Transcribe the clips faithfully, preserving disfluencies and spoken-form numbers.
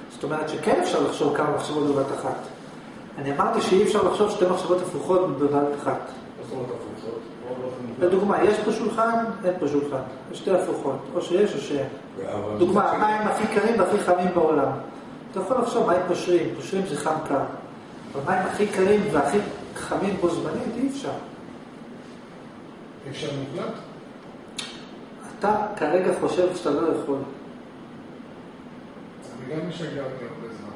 זאת אומרת שכן אפשר לחשוב כמה מחשבות בבת אחת. אני אמרתי שאי אפשר לחשוב שתי מחשבות הפוכות בבת אחת. זאת אומרת הפוכות? לדוגמה, יש פה שולחן, אין פה שולחן. יש שתי הפוכות, או שיש או שאין. דוגמה, המים הכי קרים והכי חמים בעולם. אתה יכול לחשוב מים פושרים, פושרים זה חם קר. אבל מים הכי קרים והכי חמים בו זמנית, אי אפשר. אפשר מוחלט? אתה כרגע חושב שאתה לא יכול. אני גם משגע אותי הרבה זמן.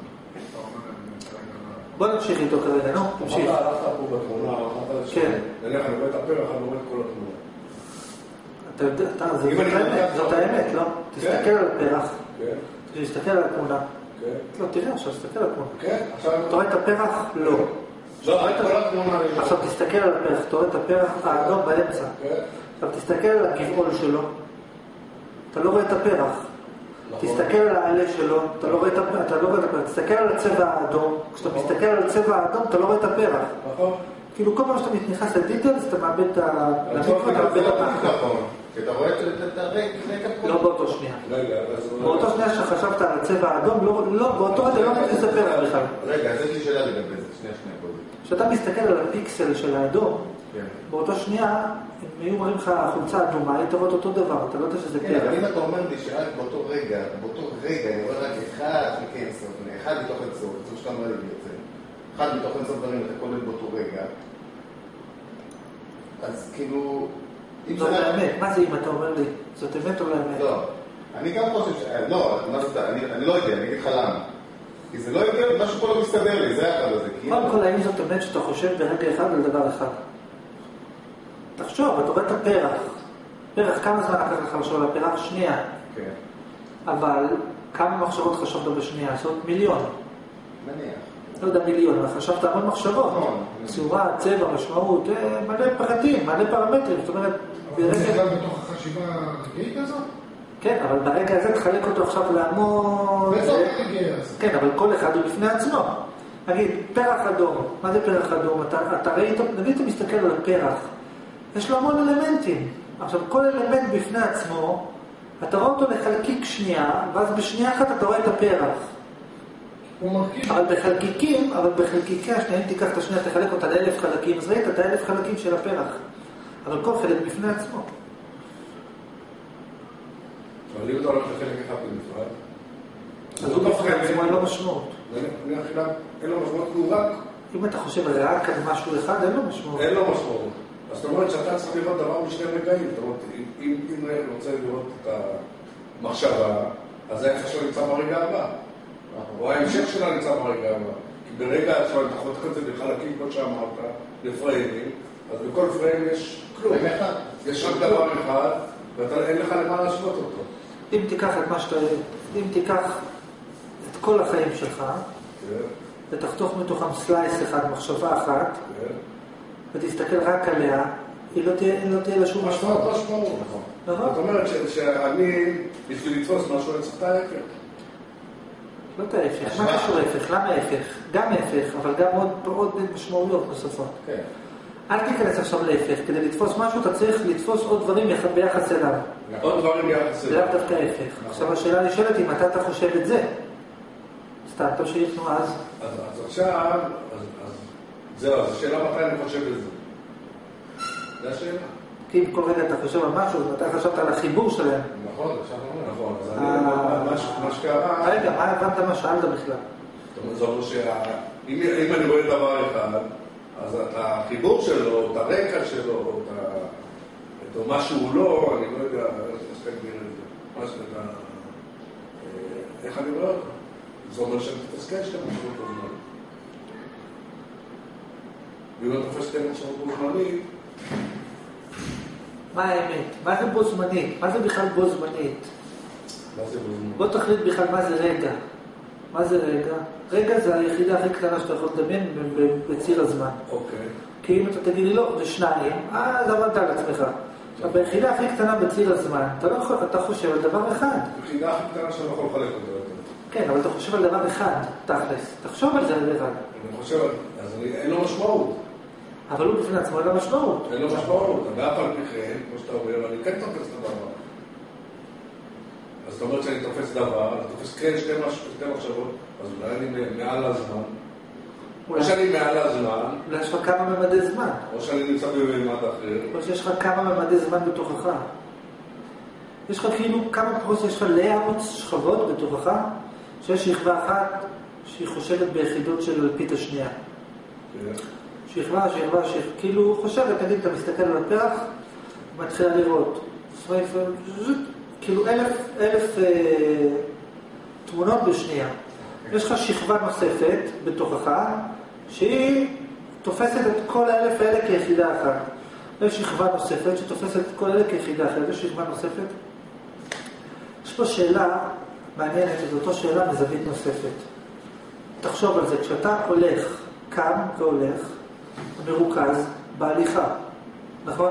בוא נמשיך איתו כרגע, נו, תמשיך. אמרת, הלכת פה בתמונה, אמרת כן. נלך, אני רואה את הפרח, אני רואה את כל התמונה. אתה יודע, זאת האמת, לא? תסתכל על הפרח. כן. תסתכל על התמונה. כן. לא, תראה עכשיו, תסתכל על התמונה. כן, עכשיו... אתה רואה את הפרח? לא. לא, את כל התמונה... עכשיו תסתכל על הפרח, אתה רואה את הפרח האדום באמצע. כן. עכשיו תסתכל על הגבעול שלו. אתה לא רואה את הפרח. תסתכל על העלה שלו, אתה לא רואה את הפרח. תסתכל על הצבע האדום. כשאתה מסתכל על הצבע האדום, אתה לא רואה את הפרח. נכון. כאילו כל פעם שאתה נכנס לדיטלס, אתה מאבד את ה... אתה מאבד את הפרח. אתה רואה את הרקע פה? לא באותו שנייה. רגע, באותו שנייה שחשבת על הצבע האדום, לא, באותו רגע לא מבין את הפרח בכלל. רגע, אז יש לי שאלה לגבי זה, שנייה שנייה פה. כשאתה מסתכל על הפיקסל של האדום, באותו שנייה, אם היו מראים לך חולצה אדומה, היית רואה אותו דבר, אתה לא יודע שזה פרח. כן, אבל אם אתה אומר לי שרק באותו רגע, באותו רגע, אני רואה רק אחד מכן סוף, אחד מתוך אינסוף, זה שאתה אומר לי בעצם, אחד מתוך אינסוף דברים, אתה כולל באותו רגע, אז כאילו... זאת האמת, מה זה אם אתה אומר לי? זאת אמת או לא אמת? לא, אני גם חושב ש... לא, אני לא יודע, אני אגיד לך למה. כי זה לא יודע, משהו פה לא מסתדר לי, זה האחד הזה. קודם כל, האם זאת אמת שאתה חושב ברגע אחד על דבר אחד? תחשוב, אתה רואה את הפרח. פרח, כמה זמן לקח לך לחשוב על הפרח? שנייה. כן. אבל כמה מחשבות חשבת בשנייה? זאת מיליון. מניח. לא יודע מיליון, אבל חשבת המון מחשבות. צורה, צבע, משמעות, מלא פרטים, מלא פרמטרים. זאת אומרת, אבל זה גם בתוך החשיבה הרגעית הזאת? כן, אבל ברגע הזה תחלק אותו עכשיו להמון... באיזו רגע הזה? כן, אבל כל אחד הוא לפני עצמו. נגיד, פרח אדום. מה זה פרח אדום? אתה ראית, נגיד אתה מסתכל על הפרח. יש לו המון אלמנטים. עכשיו, כל אלמנט בפני עצמו, אתה רואה אותו לחלקיק שנייה, ואז בשנייה אחת אתה רואה את הפרח. אבל בחלקיקים, אבל בחלקיקי השנייה, אם תיקח את השנייה, תחלק אותה לאלף חלקים, אז ראית את האלף חלקים של הפרח. אבל כל חלק בפני עצמו. אבל אם אתה הולך לחלק אחד בנפרד, אז הוא בפני עצמו אין לו משמעות. מאכילה, אין לו משמעות, הוא רק... אם אתה חושב רק על משהו אחד, אין לו משמעות. אין לו משמעות. אז זאת אומרת שאתה צריך לראות דבר בשני רגעים. זאת אומרת, אם אני רוצה לראות את המחשבה, אז היה חשוב נמצא ברגע הבא. או ההמשך שלה נמצא ברגע הבא. כי ברגע עצמו, אתה חותך את זה בחלקים, כמו שאמרת, לפריימים, אז בכל פריים יש כלום. יש רק דבר אחד, ואין לך למה להשוות אותו. אם תיקח את מה שאתה... אם תיקח את כל החיים שלך, ותחתוך מתוכם סלייס אחד, מחשבה אחת, ותסתכל רק עליה, היא לא תהיה לה שום משמעות. משמעות, נכון. זאת אומרת שאני, בשביל לתפוס משהו, אני צריך את ההפך. לא את ההפך. מה קשור ההפך? למה ההפך? גם ההפך, אבל גם עוד משמעויות נוספות. אל תיכנס עכשיו להפך. כדי לתפוס משהו, אתה צריך לתפוס עוד דברים ביחס אליו. עוד דברים ביחס אליו. זה לאו דווקא ההפך. עכשיו השאלה נשאלת אם אתה אתה חושב את זה. סתם, טוב שיפנו אז. אז עכשיו, זהו, אז השאלה מתי אני חושב את זה. זה השאלה. כי אם כל רגע אתה חושב על משהו, אז מתי חשבת על החיבור שלהם? נכון, עכשיו נכון. אז אני, מה שקרה... רגע, מה הבנת מה שאלת בכלל? זאת אומרת, שאם אני רואה דבר אחד, אז את החיבור שלו, את הרקע שלו, את מה שהוא לא, אני לא יודע איך תסתגביר את זה. מה שאתה... איך אני רואה אותו? זה אומר שאני תתסכל שאתה משמעות בזמנית. ואם אתה תופס שאתה משמעות בזמנית... מה האמת? מה זה בו זמנית? מה זה בכלל בו זמנית? מה זה בו זמנית? בוא תחליט בכלל מה זה רגע. מה זה רגע? רגע זה היחידה הכי קטנה שאתה יכול לדמיין בציר הזמן. אוקיי. כי אם אתה תגיד לי לא, זה שניים, אז עמדת על עצמך. ביחידה הכי קטנה בציר הזמן, אתה לא יכול, אתה חושב על דבר אחד. ביחידה הכי קטנה שאתה לא יכול לחלק אותו. כן, אבל אתה חושב על דבר אחד, תכלס. תחשוב על זה על דבר. אני חושב על זה, אז אין לו משמעות. אבל הוא בפני עצמו אין לו משמעות. אין לו משמעות, ואף על פי כן, כמו שאתה אומר, אני כן תופס את הדבר. אז זאת אומרת שאני תופס דבר, אני תופס כן שתי מחשבות, אז אולי אני מעל הזמן. או שאני מעל הזמן. אולי יש לך כמה ממדי זמן. או שאני נמצא בממד אחר. או שיש לך כמה ממדי זמן בתוכך. יש לך כאילו כמה פרוס, יש לך לאוט שכבות בתוכך, שיש שכבה אחת שהיא חושבת ביחידות של אלפית השנייה. שכבה, שכבה, שכבה, כאילו חושבת, נגיד, אתה מסתכל על הפרח, מתחילה לראות. כאילו אלף, אלף אה, תמונות בשנייה. יש לך שכבה נוספת בתוכך, שהיא תופסת את כל האלף האלה כיחידה אחת. יש שכבה נוספת שתופסת את כל אלה כיחידה אחת. יש שכבה נוספת. יש פה שאלה מעניינת, זו אותו שאלה מזווית נוספת. תחשוב על זה, כשאתה הולך, קם והולך, מרוכז בהליכה, נכון?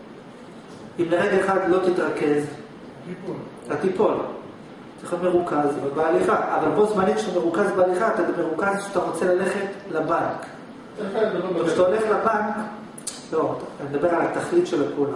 אם לרגע אחד לא תתרכז, אתה תיפול. צריך להיות מרוכז בהליכה, אבל בו זמנית שאתה מרוכז בהליכה, אתה מרוכז שאתה רוצה ללכת לבנק. כשאתה הולך לבנק, לא, אני מדבר על התכלית של הפעולה.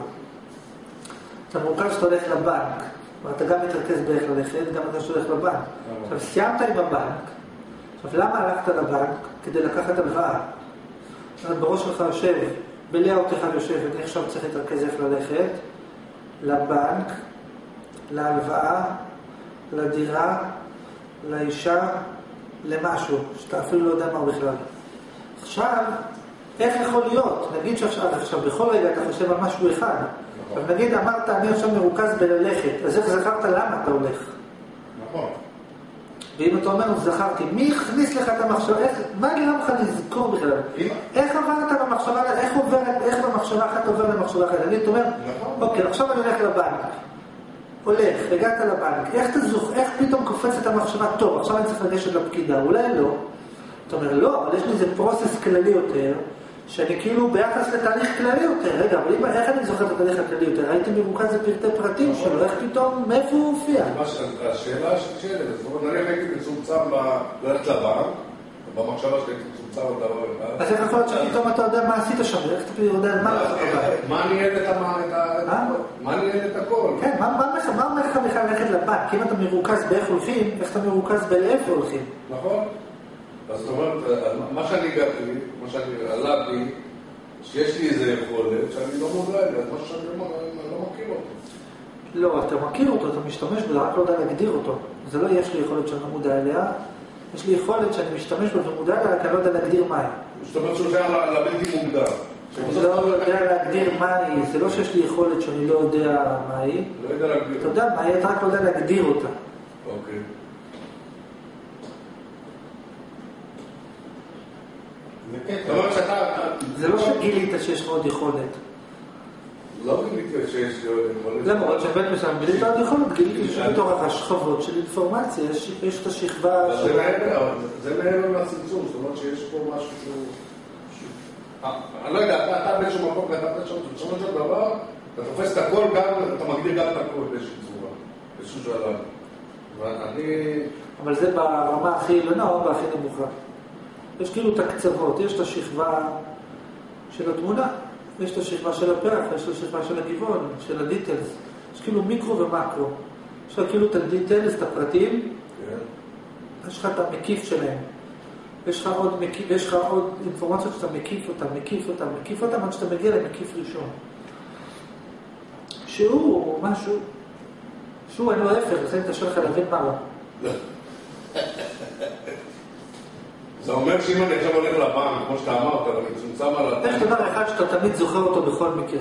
אתה מרוכז שאתה הולך לבנק, ואתה גם מתרכז באיך ללכת, גם אתה שהולך לבנק. עכשיו, סיימת עם הבנק, עכשיו, למה הלכת לבנק? כדי לקחת הלוואה. בראש שלך יושב, בלאוט אחד יושב, ואני עכשיו צריך להתרכז איך ללכת, לבנק, להלוואה, לדירה, לאישה, למשהו, שאתה אפילו לא יודע מה בכלל. עכשיו, איך יכול להיות? נגיד שעכשיו, עכשיו, בכל רגע אתה חושב על משהו אחד. אבל נגיד, אמרת, אני עכשיו מרוכז בללכת, אז איך זכרת למה אתה הולך? נכון. ואם אתה אומר, זכרתי, מי הכניס לך את המחשבה? איך, מה גרם לך לזכור בכלל? איך עברת במחשבה, איך עוברת, איך במחשבה אחת עובר למחשבה אחת? אני אומר, אוקיי, עכשיו אני הולך לבנק. הולך, הגעת לבנק, איך תזוך, איך פתאום קופצת המחשבה? טוב, עכשיו אני צריך לגשת לפקידה, אולי לא. אתה אומר, לא, אבל יש לי איזה פרוסס כללי יותר, שאני כאילו ביחס לתהליך כללי יותר. רגע, אבל איך אני זוכר את התהליך הכללי יותר? הייתי מרוכז לפרטי פרטים שלו, איך פתאום, מאיפה הוא הופיע? השאלה ששאלת, זאת אומרת, אני הייתי מצומצם ללכת לבנק, במחשבה שלי הייתי מצומצם על דבר אחד. אז איך יכול להיות שפתאום אתה יודע מה עשית שם, איך אתה יודע מה לעשות בבנק? מה ניהל את מה ניהל את הכל? כן, מה אומר לך בכלל ללכת לבנק? אם אתה מרוכז באיך הולכים, איך אתה מרוכז באיפה הולכים? נכון. אז זאת אומרת, מה שאני הגעתי, מה שאני עלתי, שיש לי איזה יכולת שאני לא מודע אליה, מה שאני לא מכיר אותו. לא, אתה מכיר אותו, אתה משתמש בו, רק לא יודע להגדיר אותו. זה לא יש לי יכולת שאני לא מודע אליה, יש לי יכולת שאני משתמש בו ומודע אליה, כי אני לא יודע להגדיר מה היא. זאת אומרת שהוא זה לבלתי מוגדר. אני לא יודע להגדיר מה היא, זה לא שיש לי יכולת שאני לא יודע מה היא. לא יודע להגדיר. אתה יודע מה היא, אתה רק לא יודע להגדיר אותה. אוקיי. זה לא שגילית שיש לך עוד יכולת. לא גילית שיש לי עוד יכולת. למרות שבית מסוים גילית עוד יכולת, גילית שבתוך השכבות של אינפורמציה, יש את השכבה... זה מעבר לצמצום, זאת אומרת שיש פה משהו שהוא... אני לא יודע, אתה באיזשהו מקום כתבת שם, בסופו של דבר, אתה תופס את הכל גם, אתה מגדיר גם את הכל באיזושהי צורה, באיזשהו שלב. ואני... אבל זה ברמה הכי עליונה או בהכי נמוכה. יש כאילו את הקצוות, יש את השכבה של התמונה, יש את השכבה של הפרח, יש את השכבה של הגבעון, של הדיטלס. יש כאילו מיקרו ומקרו. יש לך כאילו את הדיטלס, את הפרטים, יש לך את המקיף שלהם. יש לך עוד, מקיף, יש לך עוד אינפורמציות שאתה מקיף אותם, מקיף אותם, מקיף אותם, עד שאתה מגיע למקיף ראשון. שהוא משהו, שהוא אני לא אפר, אז אני תשאר לך להבין מה הוא. זה אומר שאם אני עכשיו הולך לבנק, כמו שאתה אמרת, אבל מצומצם על התנאי... יש דבר אחד שאתה תמיד זוכר אותו בכל מקרה.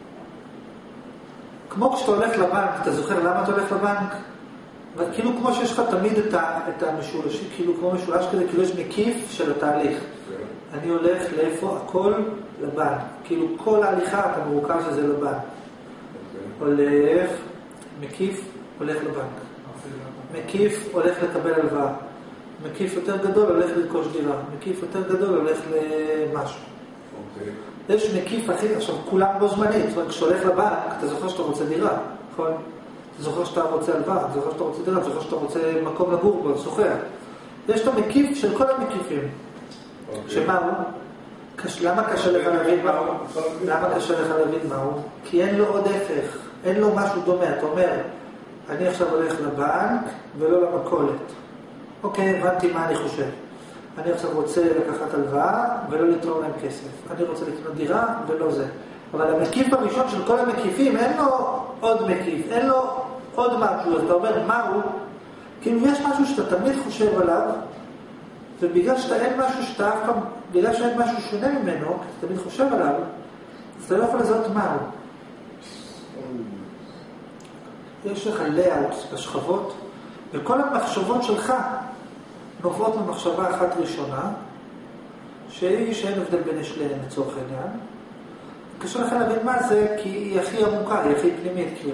כמו כשאתה הולך לבנק, אתה זוכר למה אתה הולך לבנק? כאילו כמו שיש לך תמיד את המשולשים, כאילו כמו משולש כזה, כאילו יש מקיף של התהליך. אני הולך לאיפה? הכל לבנק. כאילו כל ההליכה אתה מרוכז שזה לבנק. הולך, מקיף, הולך לבנק. מקיף, הולך לקבל הלוואה. מקיף יותר גדול הולך לרכוש דירה, מקיף יותר גדול הולך למשהו. Okay. יש מקיף הכי, עכשיו כולם בו זמנית, זאת אומרת, כשהולך לבנק, אתה זוכר שאתה רוצה דירה, נכון? אתה זוכר שאתה רוצה הלוואה, אתה זוכר שאתה רוצה דירה, אתה זוכר שאתה רוצה מקום לגור בו, זוכר. יש את המקיף של כל המקיפים. Okay. שמה הוא? קש... למה קשה לך להבין מה הוא? למה קשה לך להבין מה הוא? כי אין לו עוד הפך, אין לו משהו דומה, אתה אומר, אני עכשיו הולך לבנק ולא למכולת. אוקיי, הבנתי מה אני חושב. אני עכשיו רוצה לקחת הלוואה ולא לתרום להם כסף. אני רוצה לקנות דירה ולא זה. אבל המקיף הראשון של כל המקיפים, אין לו עוד מקיף, אין לו עוד משהו. אז אתה אומר, מהו? כאילו יש משהו שאתה תמיד חושב עליו, ובגלל שאתה אין משהו שאתה אף פעם, בגלל שאין משהו שונה ממנו, כי אתה תמיד חושב עליו, אז אתה לא יכול לזהות מהו. יש לך layout בשכבות, וכל המחשבות שלך נובעות ממחשבה אחת ראשונה, שהיא שאין הבדל בין יש להם לצורך העניין. קשה לך להבין מה זה, כי היא הכי עמוקה, היא הכי פנימית כאילו.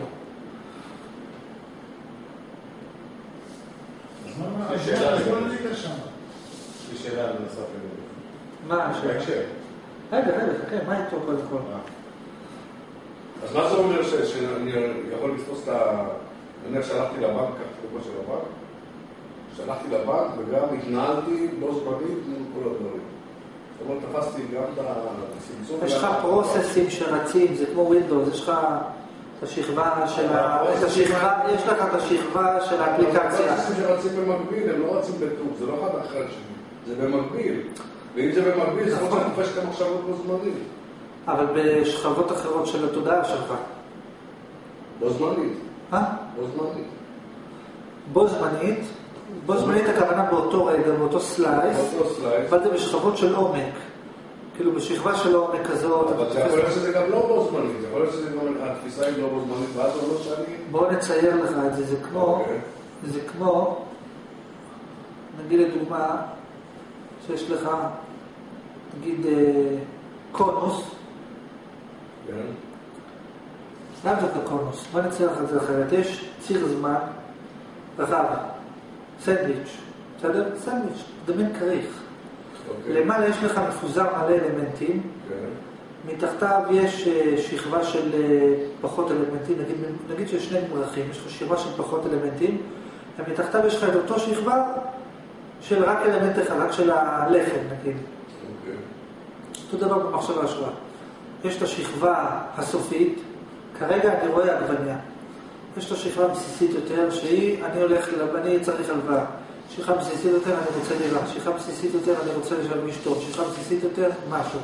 אז מה, אז בוא נגיד שם. יש שאלה לנסף לגבי. מה השאלה? בהקשר. רגע, רגע, כן, מה איתו קודם כל? אז מה זה אומר שאני יכול לתפוס את ה... נניח שהלכתי לבנק, כך תקופה של הבנק, שהלכתי לבנק וגם התנהלתי לא זמנית מול כל הדברים. זאת אומרת, תפסתי גם את הצמצום... יש לך פרוססים שרצים, זה כמו ווינדוס, יש לך את השכבה של ה... יש לך את השכבה של האפליקציה. הפרוססים שרצים במקביל, הם לא רצים בטוב, זה לא אחד אחר שלי, זה במקביל. ואם זה במקביל, זה יכול לתפש את המחשבות בו זמנית. אבל בשכבות אחרות של התודעה שלך. בו זמנית. אה? בו זמנית. בו זמנית, בו זמנית הכוונה באותו רגע, באותו סלייס, באותו סלייס. אבל זה בשכבות של עומק. כאילו בשכבה של עומק כזאת. אבל זה יכול להיות שזה גם לא בו זמנית, זה יכול להיות שזה גם התפיסה היא לא בו זמנית, ואז זה לא שאני... בואו נצייר לך את זה, זה כמו, זה כמו, נגיד לדוגמה, שיש לך, נגיד, קונוס, כן. סתם זאת הקונוס, בוא נצייר לך את זה אחרת, יש ציר זמן רחב, סנדוויץ', בסדר? סנדוויץ', דמיין כריך. למעלה יש לך מפוזר מלא אלמנטים, מתחתיו יש שכבה של פחות אלמנטים, נגיד, נגיד שיש שני מרחים, יש לך שכבה של פחות אלמנטים, ומתחתיו יש לך את אותו שכבה של רק אלמנט אחד, רק של הלחם נגיד. אותו דבר במחשבה שלך. יש את השכבה הסופית, כרגע אני רואה עגבניה. יש את השכבה הבסיסית יותר, שהיא, אני הולך, אני צריך הלוואה. שכבה בסיסית יותר, אני רוצה דירה. שכבה בסיסית יותר, אני רוצה לשלם אשתו. שכבה בסיסית יותר, משהו.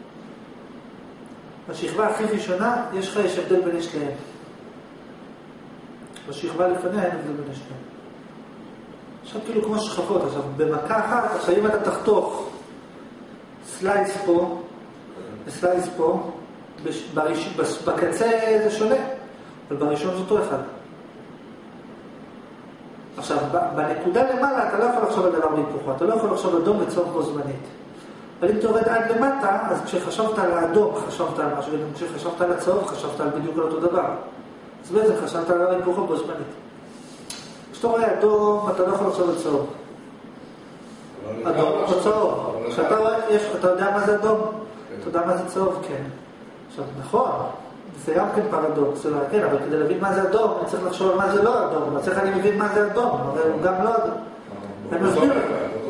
בשכבה הכי ראשונה, יש לך יש הבדל בין יש להם. בשכבה לפניה אין הבדל בין יש להם. עכשיו כאילו כמו שכבות, עכשיו במכה אחת, עכשיו אם אתה תחתוך סלייס פה, וסלייס פה, בראש, בקצה זה שונה, אבל בראשון זה אותו אחד. עכשיו, בנקודה למעלה אתה לא יכול לחשוב על דבר בהיפוכו, אתה לא יכול לחשוב על אדום לצורך בו זמנית. אבל אם אתה עובד עד למטה, אז כשחשבת על האדום, חשבת על משהו, וגם כשחשבת על הצהוב, חשבת על בדיוק על אותו דבר. אז בעצם חשבת על ההיפוכו בו זמנית. כשאתה רואה אדום, אתה לא יכול לחשוב על צהוב. אדום או צהוב. כשאתה רואה, אתה יודע מה זה אדום? אתה יודע מה זה צהוב? כן. עכשיו, נכון, זה גם כן פרדוקס, כן, אבל כדי להבין מה זה אדום, אני צריך לחשוב על מה זה לא אדום, אז איך אני מבין מה זה אדום, אבל הוא גם לא אדום. אני מסביר לך.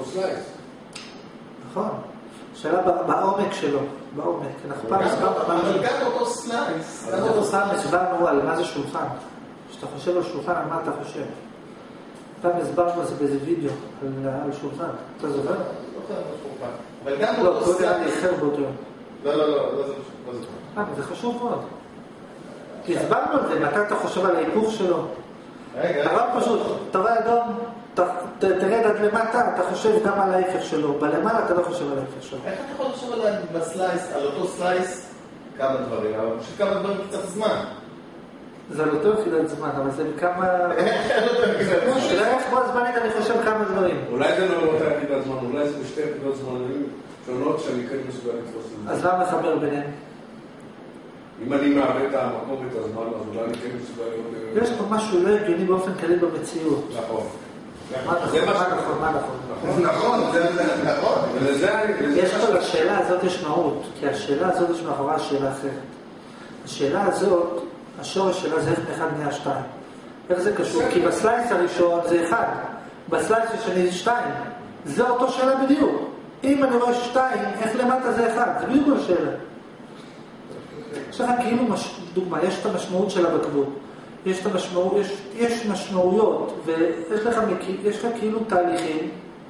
נכון. שאלה בעומק שלו, בעומק. אנחנו פעם הסברנו... אבל גם אותו סלייס. אנחנו פעם הסברנו על מה זה שולחן. כשאתה חושב על שולחן, על מה אתה חושב? פעם הסברנו על זה באיזה וידאו, על שולחן. אתה זוכר? לא חושב על שולחן. אבל גם לא, אותו כל סלייס. כך איחר באותו יום. לא, לא, לא, לא זה. אה, זה חשוב מאוד. כי הסברנו על זה, מתי אתה חושב על ההיפוך שלו. רגע. דבר פשוט, אתה רואה אדום, תרד עד למטה, אתה חושב גם על ההפך שלו. בלמעלה אתה לא חושב על ההפך שלו. איך אתה יכול לחשוב על בסלייס, על אותו סלייס, כמה דברים, אבל פשוט כמה דברים קצת זמן. זה לא יותר יחידת זמן, אבל זה בכמה... איך כמו הזמנית אני חושב כמה דברים. אולי זה לא אותה יחידת זמן, אולי זה בשתי יחידות זמנים שונות שאני כן מסוגל לתפוס את זה. אז למה לחבר ביניהם? אם אני מעלה את המקום ואת הזמן, אז אולי אני כן מסוגל לראות... יש פה משהו לא הגיוני באופן כללי במציאות. נכון. מה נכון, מה נכון, מה נכון. נכון, זה נכון. יש פה לשאלה הזאת יש מהות, כי השאלה הזאת יש מאחורי השאלה אחרת. השאלה הזאת, השורש שלה זה איך מאחד נהיה שתיים. איך זה קשור? כי בסלייס הראשון זה אחד, בסלייס השני זה שתיים. זה אותו שאלה בדיוק. אם אני רואה שתיים, איך למטה זה אחד? זה בדיוק השאלה. יש לך כאילו, דוגמה, יש את המשמעות שלה בכבוד. יש, את המשמעות, יש, יש משמעויות, ויש לך, יש לך כאילו תהליכים,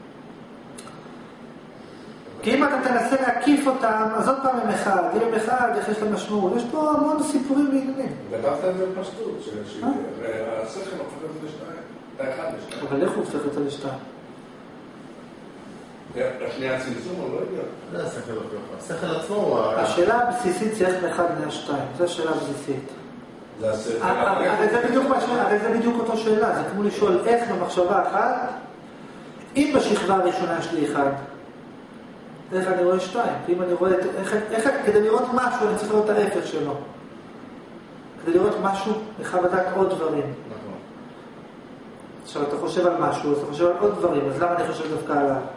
כי אם אתה תנסה להקיף אותם, אז עוד פעם הם אחד, אם הם אחד, איך יש להם משמעות, יש פה המון סיפורים ועניינים. כתבת את זה בפשטות, שהשכל הופך את זה לשתיים, אתה אחד לשתיים. אבל איך הוא הופך את זה לשתיים? השנייה הצמצום, או לא יודע. זה השכל הופך. השכל עצמו הוא... השאלה הבסיסית זה איך מאחד מהשתיים, זו השאלה הבסיסית. זה השכל. הרי זה בדיוק מה שאלה, הרי זה בדיוק אותו שאלה, זה כמו לשאול איך במחשבה אחת, אם בשכבה הראשונה יש לי אחד, איך אני רואה שתיים? אם אני רואה, איך, איך, כדי לראות משהו, אני צריך לראות את ההפך שלו. כדי לראות משהו, אני חייב לדעת עוד דברים. נכון. עכשיו, אתה חושב על משהו, אז אתה חושב על עוד דברים, אז למה אני חושב דווקא עליו? נכון.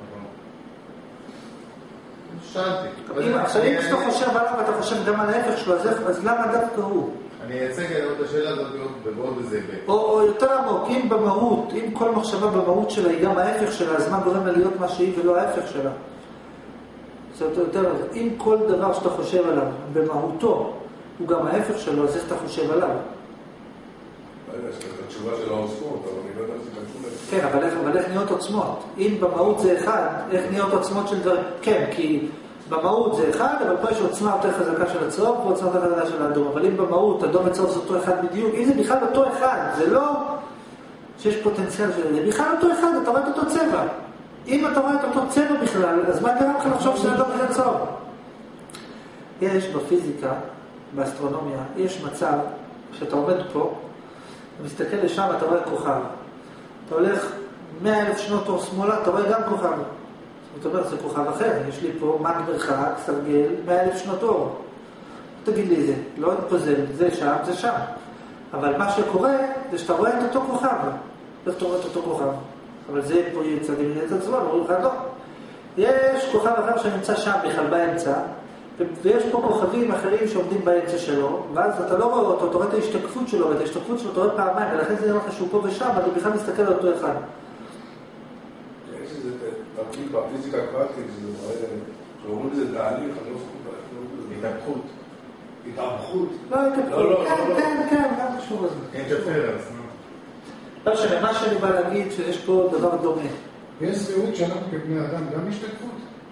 שאלתי. עכשיו, אם אתה חושב עליו, אתה חושב גם על ההפך שלו, אז למה דווקא הוא? אני אצג את השאלה הזאת בעוד איזה בית. או יותר עמוק, אם במהות, אם כל מחשבה במהות שלה היא גם ההפך שלה, אז מה גורם לה להיות מה שהיא ולא ההפך שלה? זאת יותר, אם כל דבר שאתה חושב עליו במהותו הוא גם ההפך שלו, אז איך אתה חושב עליו? יש לך התשובה של העוצמות, אבל אני לא יודע אם זה קשור. כן, אבל איך, אבל איך נהיות עוצמות? אם במהות זה אחד, איך נהיות עוצמות של דברים? כן, כי במהות זה אחד, אבל פה יש עוצמה יותר חזקה של הצהוב, פה עוצמה יותר חזקה של האדום. אבל אם במהות אדום וצהוב זה אותו אחד בדיוק, אם זה בכלל אותו אחד, זה לא שיש פוטנציאל של זה, בכלל אותו אחד, אתה רואה את אותו צבע. אם אתה רואה את אותו צבע בכלל, אז מה גרם לך לחשוב שזה אדום וזה צהוב? יש בפיזיקה, באסטרונומיה, יש מצב שאתה עומד פה, אתה מסתכל לשם, אתה רואה כוכב. אתה הולך מאה אלף שנות אור שמאלה, אתה רואה גם כוכב. זאת אומרת, זה כוכב אחר. יש לי פה מד מרחק, סרגל, מאה אלף שנות אור. תגיד לי זה, לא פוזל, זה שם, זה שם. אבל מה שקורה, זה שאתה רואה את אותו כוכב. איך אתה רואה את אותו כוכב? אבל זה פה יצא דמיין את עצמו, לא רואה לך לא. יש כוכב אחר שנמצא שם בכלל באמצע, ויש פה כוכבים אחרים שעומדים באמצע שלו, ואז אתה לא רואה אותו, אתה רואה את ההשתקפות שלו, ואת ההשתקפות שלו אתה רואה פעמיים, ולכן זה נראה לך שהוא פה ושם, ואתה בכלל מסתכל על אותו אחד. יש איזה תרגיל בפיזיקה הקוונטית, שאומרים לזה תהליך, אני לא זוכר, התהפכות. התהפכות? לא, התהפכות, כן, כן, כן, גם חשוב על זה. אינטרפרנס, לא משנה, מה שאני בא להגיד שיש פה דבר דומה. ויש סבירות שאנחנו כבני אדם גם השתקפות?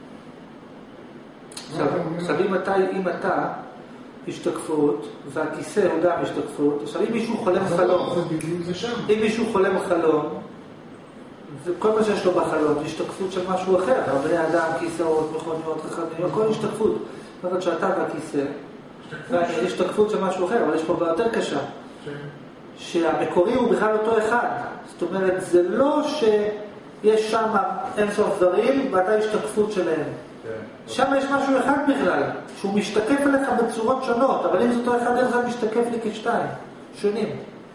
עכשיו, אם אתה, אם אתה השתקפות, והכיסא הוא גם השתקפות, עכשיו אם מישהו חולם חלום, אם מישהו חולם חלום, וכל מה שיש לו בחלום, זה השתקפות של משהו אחר, בני אדם, כיסאות, מכוניות, חכמים, כל השתקפות. זאת אומרת שאתה והכיסא, יש השתקפות של משהו אחר, אבל יש פה בעיה יותר קשה. שהמקורי הוא בכלל אותו אחד. זאת אומרת, זה לא שיש שם אינסוף דברים, ואתה השתקפות שלהם. שם יש משהו אחד בכלל, שהוא משתקף אליך בצורות שונות, אבל אם זה אותו אחד, איך זה משתקף לי כשתיים, שונים.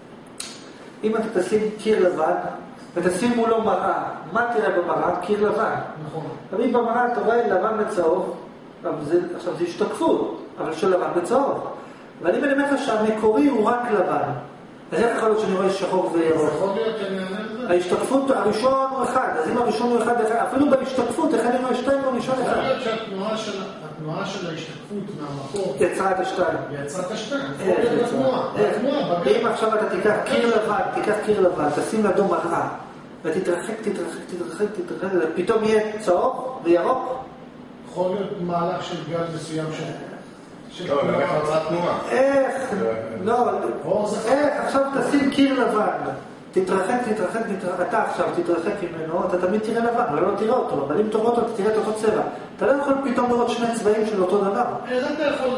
אם אתה תשים קיר לבן, ותשים מולו מראה, מה תראה במראה? קיר לבן. נכון. אבל אם במראה אתה רואה לבן וצהוב, עכשיו זה השתקפות, אבל של לבן וצהוב. אבל אם אני אומר לך שהמקורי הוא רק לבן, אז איך יכול להיות שאני רואה שחור וירוק? יכול להיות שאני אענה על זה? ההשתקפות, הראשון הוא אחד, אז אם הראשון הוא אחד, אפילו בהשתקפות, איך אני רואה שתיים הוא ראשון אחד? יכול להיות שהתנועה של ההשתקפות מהמקור יצרה את השתיים. יצרה את השתיים. יכול להיות התנועה. אם עכשיו אתה תיקח קיר לבן, תיקח קיר לבן, תשים לדו מראה, ותתרחק, תתרחק, תתרחק, תתרחק, פתאום יהיה צהוב וירוק? יכול להיות מהלך של גל מסוים של... לא, גם איך עברה תנועה. איך? לא, איך? עכשיו תשים קיר לבן. תתרחק, תתרחק, תתרחק. אתה עכשיו תתרחק ממנו, אתה תמיד תראה לבן, אבל לא תראה אותו. אבל אם תראה אותו, אתה תראה את אותו צבע. אתה לא יכול פתאום לראות שני צבעים של אותו דבר. איך אתה יכול...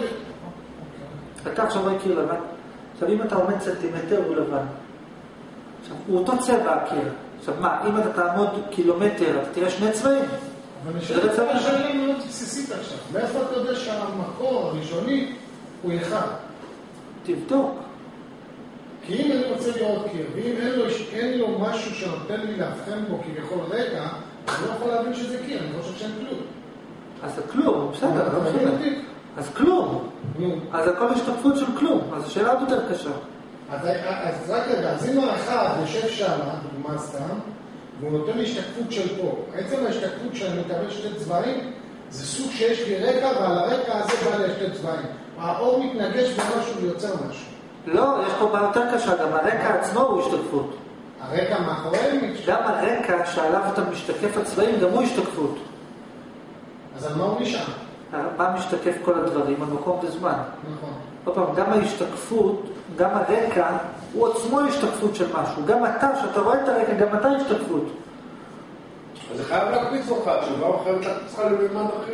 אתה עכשיו רואה קיר לבן. עכשיו, אם אתה עומד סנטימטר הוא לבן. עכשיו, הוא אותו צבע הקיר. עכשיו, מה? אם אתה תעמוד קילומטר, אתה תראה שני צבעים. אבל השאלה השאלה מאוד בסיסית עכשיו. מאיפה אתה יודע שהמקור הראשוני הוא אחד? תבדוק. כי אם אני רוצה לראות קיר, ואם אין לו, אין לו משהו שנותן לי להבחן בו כביכול רגע, אני לא יכול להבין שזה קיר, אני חושב שאין כלום. אז זה כלום, בסדר, לא משנה. אז כלום. אז הכל השתקפות של כלום. אז השאלה עוד יותר קשה. אז רק רגע, אז אם האחד יושב שם, דוגמה סתם, והוא נותן לי השתקפות של פה. עצם ההשתקפות שאני מקבל שתי צבעים, זה סוג שיש לי רקע, ועל הרקע הזה בא לי שתי צבעים. האור מתנגש במשהו ויוצר משהו. לא, יש פה בעיה יותר קשה, גם הרקע עצמו הוא השתקפות. הרקע מאחוריהם? גם הרקע שעליו אתה משתקף הצבעים, גם הוא השתקפות. אז על מה הוא נשאר? מה משתקף כל הדברים? המקום וזמן. נכון. עוד פעם, גם ההשתקפות, גם הרקע, הוא עצמו השתקפות של משהו. גם אתה, שאתה רואה את הרקע, גם אתה השתקפות. אז זה חייב להקפיץ אותך, התשובה אחרת צריכה לממד אחר.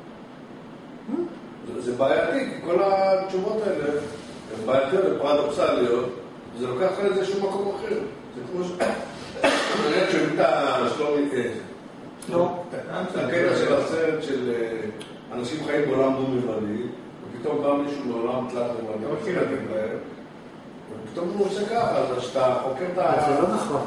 זה בעייתי, כי כל התשובות האלה הן בעייתיות ופרדוקסליות, וזה לוקח לך איזשהו מקום אחר. זה כמו ש... אני יודעת שמתה לשלומי... לא. הקטע של הסרט של אנשים חיים בעולם דו-ממדי, ופתאום בא מישהו בעולם תלת-ממדי, ופתאום הוא עושה ככה, אז שאתה חוקר את ה... זה לא נכון.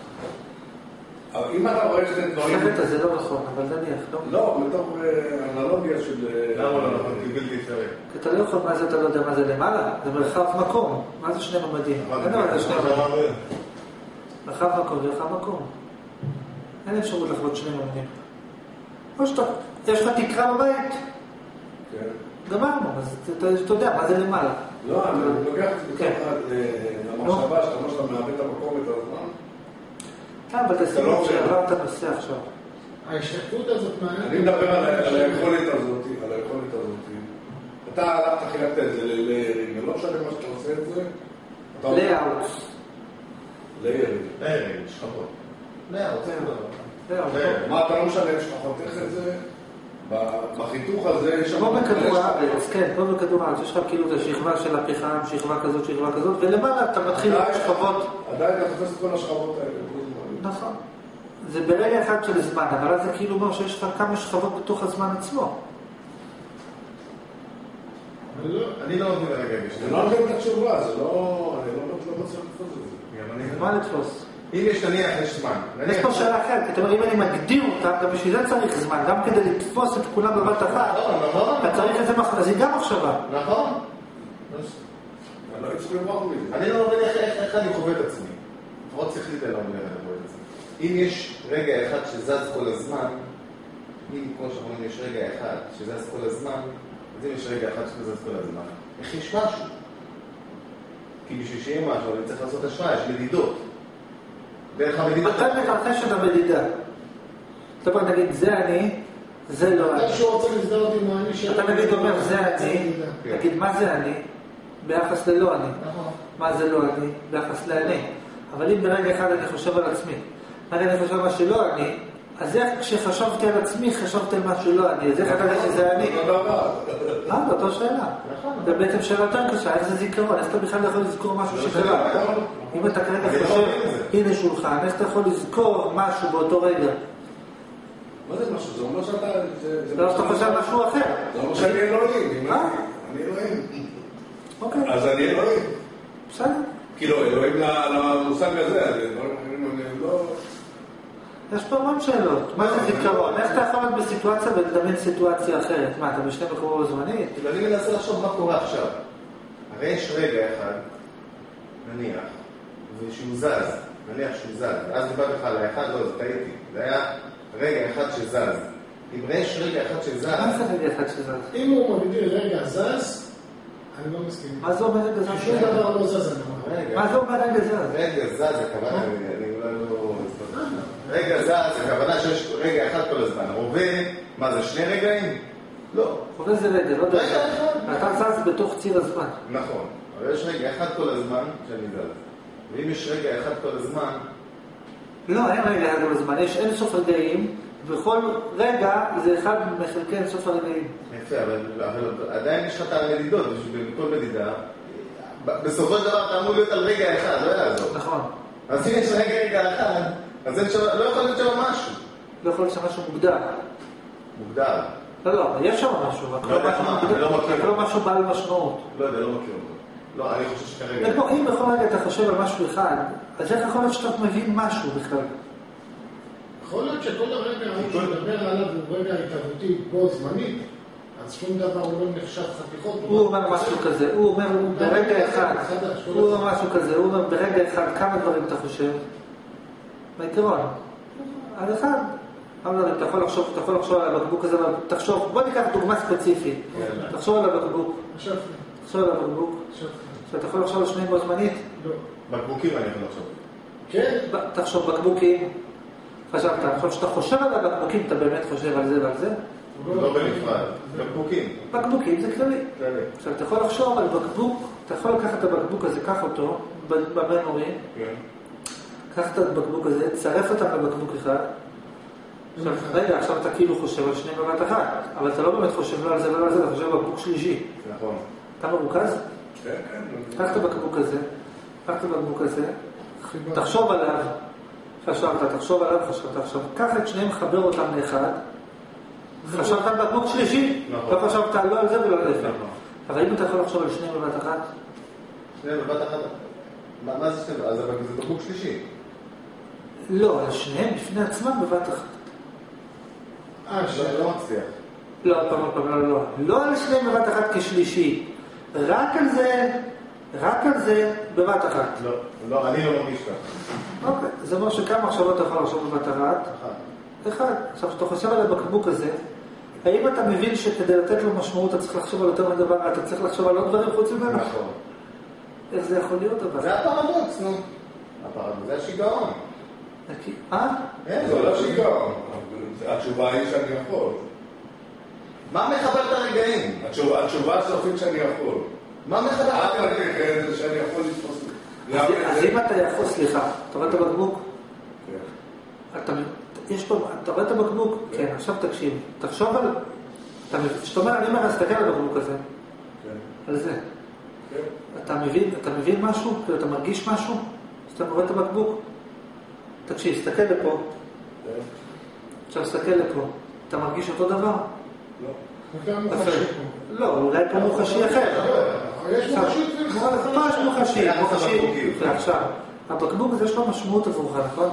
אם אתה רואה שזה דברים... חלק זה לא נכון, אבל נניח, לא? לא, בתור אנלוגיה של... למה לא נכון? כי בלתי אפשרי. כי אתה לא יכול, מה זה, אתה לא יודע מה זה למעלה? זה מרחב מקום. מה זה שני ממדים? אין דבר זה שני ממדים. מרחב מקום, זה מרחב מקום. אין אפשרות לחוות שני ממדים. או שאתה, יש לך תקרה בבית. כן. גמרנו, אז אתה יודע מה זה למעלה. לא, אני לוקח את זה בתוך המחשבה שאתה אומר שאתה מאבד את המקום ואת הזמן. כן, אבל תשים לב שעברת הנושא עכשיו. ההשתקפות הזאת מעניינת. אני מדבר על היכולת הזאת, על היכולת הזאת. אתה הלכת חילקת את זה לליירים, ולא משנה מה שאתה עושה את זה. לאאוט. ליירים. ליירים, שכבות. לאאוט, זה דבר. מה, אתה לא משנה, יש לך חותך את זה? בחיתוך הזה יש... פה בכדור הארץ, כן, פה בכדור הארץ, יש לך כאילו את השכבה של הפחם, שכבה כזאת, שכבה כזאת, ולמעלה אתה מתחיל עם שכבות. עדיין אתה תופס את כל השכבות האלה. נכון. זה ברגע אחד של זמן, אבל אז זה כאילו אומר שיש לך כמה שכבות בתוך הזמן עצמו. אני לא מבין הרגע. זה לא נותן את התשובה, זה לא... אני לא מצליח לתפוס את זה. מה לתפוס? אם יש נניח, יש זמן. יש פה שאלה אחרת, כי אתה אומר, אם אני מגדיר אותה, גם בשביל זה צריך זמן, גם כדי לתפוס את כולם בבת אחת, אתה צריך את זה מחשבה, אז היא גם מחשבה. נכון. אני לא אצטרך לומר מזה. אני לא מבין איך אני חווה את עצמי. לפחות שכלית אני לא מבין איך אני חווה את עצמי. אם יש רגע אחד שזז כל הזמן, אם כמו שאומרים יש רגע אחד שזז כל הזמן, אז אם יש רגע אחד שזז כל הזמן, איך יש משהו? כי בשביל שיהיה משהו, אני צריך לעשות השוואה, יש מדידות. דרך המדידות... אתה מתרחש את המדידה. זאת אומרת, נגיד, זה אני, זה לא אני. אתה שהוא רוצה להזדהות עם האני שלו. אתה נגיד אומר, זה אני, נגיד, מה זה אני? ביחס ללא אני. מה זה לא אני? ביחס לאני. אבל אם ברגע אחד אני חושב על עצמי, רגע אני חושב על מה שלא אני, אז איך כשחשבתי על עצמי, חשבתי על מה שלא אני, אז איך אתה יודע שזה אני? אה, זאת אותה שאלה. זה בעצם שאלה יותר קשה, איך זה זיכרון? איך אתה בכלל יכול לזכור משהו שקרה? אם אתה כרגע חושב, הנה שולחן, איך אתה יכול לזכור משהו באותו רגע? מה זה משהו? זה אומר שאתה... זה לא שאתה חושב משהו אחר. זה אומר שאני אלוהים. אה? אני אלוהים. אוקיי. אז אני אלוהים. בסדר. כאילו, אלוהים למושג הזה, אז אני לא... יש פה המון שאלות. מה זה זיכרון? איך אתה יכול להיות בסיטואציה ולדמיין סיטואציה אחרת? מה, אתה בשני מקומות זמנית? אני מנסה לחשוב מה קורה עכשיו. הרי יש רגע אחד, נניח, ושהוא זז, נניח שהוא זז, ואז דיברתי לך על האחד, לא, זה טעיתי. זה היה רגע אחד שזז. אם יש רגע אחד שזז... מה זה רגע אחד שזז? אם הוא מגדיר רגע זז, אני לא מסכים. מה זה אומר רגע זז? שום דבר לא זז, אני אומר. מה זה אומר רגע זז? רגע זז, זה כוונה, אני אולי לא... רגע זז, זה כוונה שיש רגע אחד כל הזמן. רובה, מה זה, שני רגעים? לא. רובה זה רגע, לא רגע דרך. אתה זז בתוך ציר הזמן. נכון. אבל יש רגע אחד כל הזמן שאני זז. ואם יש רגע אחד כל הזמן... לא, אין רגע אחד כל הזמן. יש אין סוף רגעים, וכל רגע זה אחד מחלקי אין סוף הרגעים. יפה, אבל, אבל עדיין יש לך את המדידות, בכל מדידה. בסופו של דבר אתה אמור להיות על רגע אחד, לא יעזור. נכון. אז אם יש רגע רגע אחד, אז אין שם, לא יכול להיות שם משהו. לא יכול להיות שם משהו מוגדר. מוגדר. לא, לא, יש שם משהו, רק לא משהו בעל משמעות. לא יודע, לא מכיר אותו. לא, אני חושב שכרגע... אם בכל רגע אתה חושב על משהו אחד, אז איך יכול להיות שאתה מבין משהו בכלל? יכול להיות שכל הרגע שהוא מדבר עליו הוא רגע התערבותי בו זמנית, אז שום דבר הוא לא נחשב חתיכות. הוא אומר משהו כזה, הוא אומר ברגע אחד, הוא אומר משהו כזה, הוא אומר ברגע אחד כמה דברים אתה חושב? בעיקרון, על אחד. אבל אתה יכול לחשוב, אתה יכול לחשוב על הבקבוק הזה, אבל תחשוב, בוא ניקח דוגמה ספציפית. תחשוב על הבקבוק. תחשוב על הבקבוק. אתה יכול לחשוב על שניהם בו זמנית? לא. בקבוקים אני יכול לחשוב. כן? תחשוב בקבוקים. חשבת, עכשיו שאתה חושב על הבקבוקים, אתה באמת חושב על זה ועל זה? לא בנפרד, בקבוקים. בקבוקים זה כללי. כללי. עכשיו, אתה יכול לחשוב על בקבוק, אתה יכול לקחת את הבקבוק הזה, קח אותו, בממורי, כן. קח את הבקבוק הזה, צרף אותם לבקבוק אחד. עכשיו, רגע, עכשיו אתה כאילו חושב על שניהם בבת אחת, אבל אתה לא באמת חושב לא על זה ולא על זה, אתה חושב על בקבוק שלישי. נכון. אתה מרוכז? כן, כן. קח את הבקבוק הזה, קח את הבקבוק הזה, תחשוב עליו, חשבת, תחשוב עליו, חשבת, עכשיו, קח את שניהם, חבר אותם לאחד, חשבת על בקבוק שלישי, לא חשבת לא על זה ולא על זה. אבל אם אתה יכול לחשוב על שניהם בבת אחת? שניהם בבת אחת? מה זה שניהם? אז זה בקבוק שלישי. לא, על שניהם בפני עצמם בבת אחת. אה, לא מצליח. לא, פעם, פעם, לא, לא. לא על שניהם בבת אחת כשלישי. רק על זה, רק על זה בבת אחת. לא, לא, אני לא מרגיש ככה. אוקיי, זה אומר שכמה מחשבות אתה יכול לחשוב בבת אחת? אחד. אחד. עכשיו, כשאתה חושב על הבקבוק הזה, האם אתה מבין שכדי לתת לו משמעות, אתה צריך לחשוב על יותר מדבר, אתה צריך לחשוב על עוד דברים חוץ ממנו? נכון. איך זה יכול להיות אבל? זה הפרדוקס, נו. הפרדוקס, זה השיגעון. אה? זה לא שיגעון. התשובה היא שאני יכול. מה מחבר את הרגעים? התשובה הסופית שאני יכול. מה מחבר את אל הרגעים? תגיד זה שאני יכול לתפוס. אז אם אתה יכול, סליחה, אתה רואה את הבקבוק? אתה, יש פה, אתה רואה את הבקבוק? כן, עכשיו תקשיב. תחשוב על, כשאתה אומר, אני אומר, תסתכל על הבקבוק הזה. על זה. אתה מבין, אתה מבין משהו? אתה מרגיש משהו? אז אתה רואה את הבקבוק? תקשיב, תסתכל לפה. עכשיו תסתכל לפה. אתה מרגיש אותו דבר? לא. יותר מוחשי פה. לא, אולי פה מוחשי אחר. יש מוחשי פה יש מוחשי, מוחשי. עכשיו, הבקבוק הזה יש לו משמעות עבורך, נכון?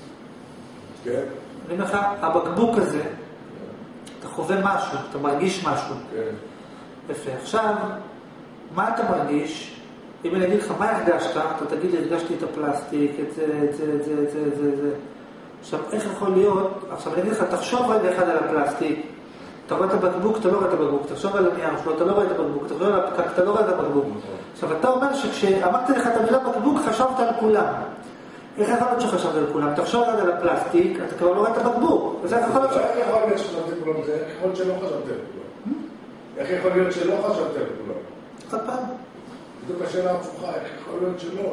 כן. אני אומר לך, הבקבוק הזה, אתה חווה משהו, אתה מרגיש משהו. כן. יפה. עכשיו, מה אתה מרגיש? אם אני אגיד לך, מה הרגשת? אתה תגיד לי, הרגשתי את הפלסטיק, את זה, את זה, את זה, את זה, את זה, את זה. עכשיו, איך יכול להיות? עכשיו, אני אגיד לך, תחשוב רגע אחד על הפלסטיק. אתה רואה את הבקבוק, אתה לא רואה את הבקבוק. תחשוב על הנייר שלו, אתה לא רואה את הבקבוק. תחשוב על הפקק, אתה לא רואה את הבקבוק. עכשיו, אתה אומר שכשאמרתי לך את המילה בקבוק, חשבת על כולם. איך יכול להיות שחשבת על כולם? תחשוב על הפלסטיק, אתה כבר לא רואה את הבקבוק. וזה איך יכול להיות ש... איך יכול להיות שחשבתי על כולם? איך יכול להיות שלא חשבתי על כולם? איך יכול להיות שלא חשבתי על כולם? עוד פעם. זאת השאלה הפוכה, איך יכול להיות שלא?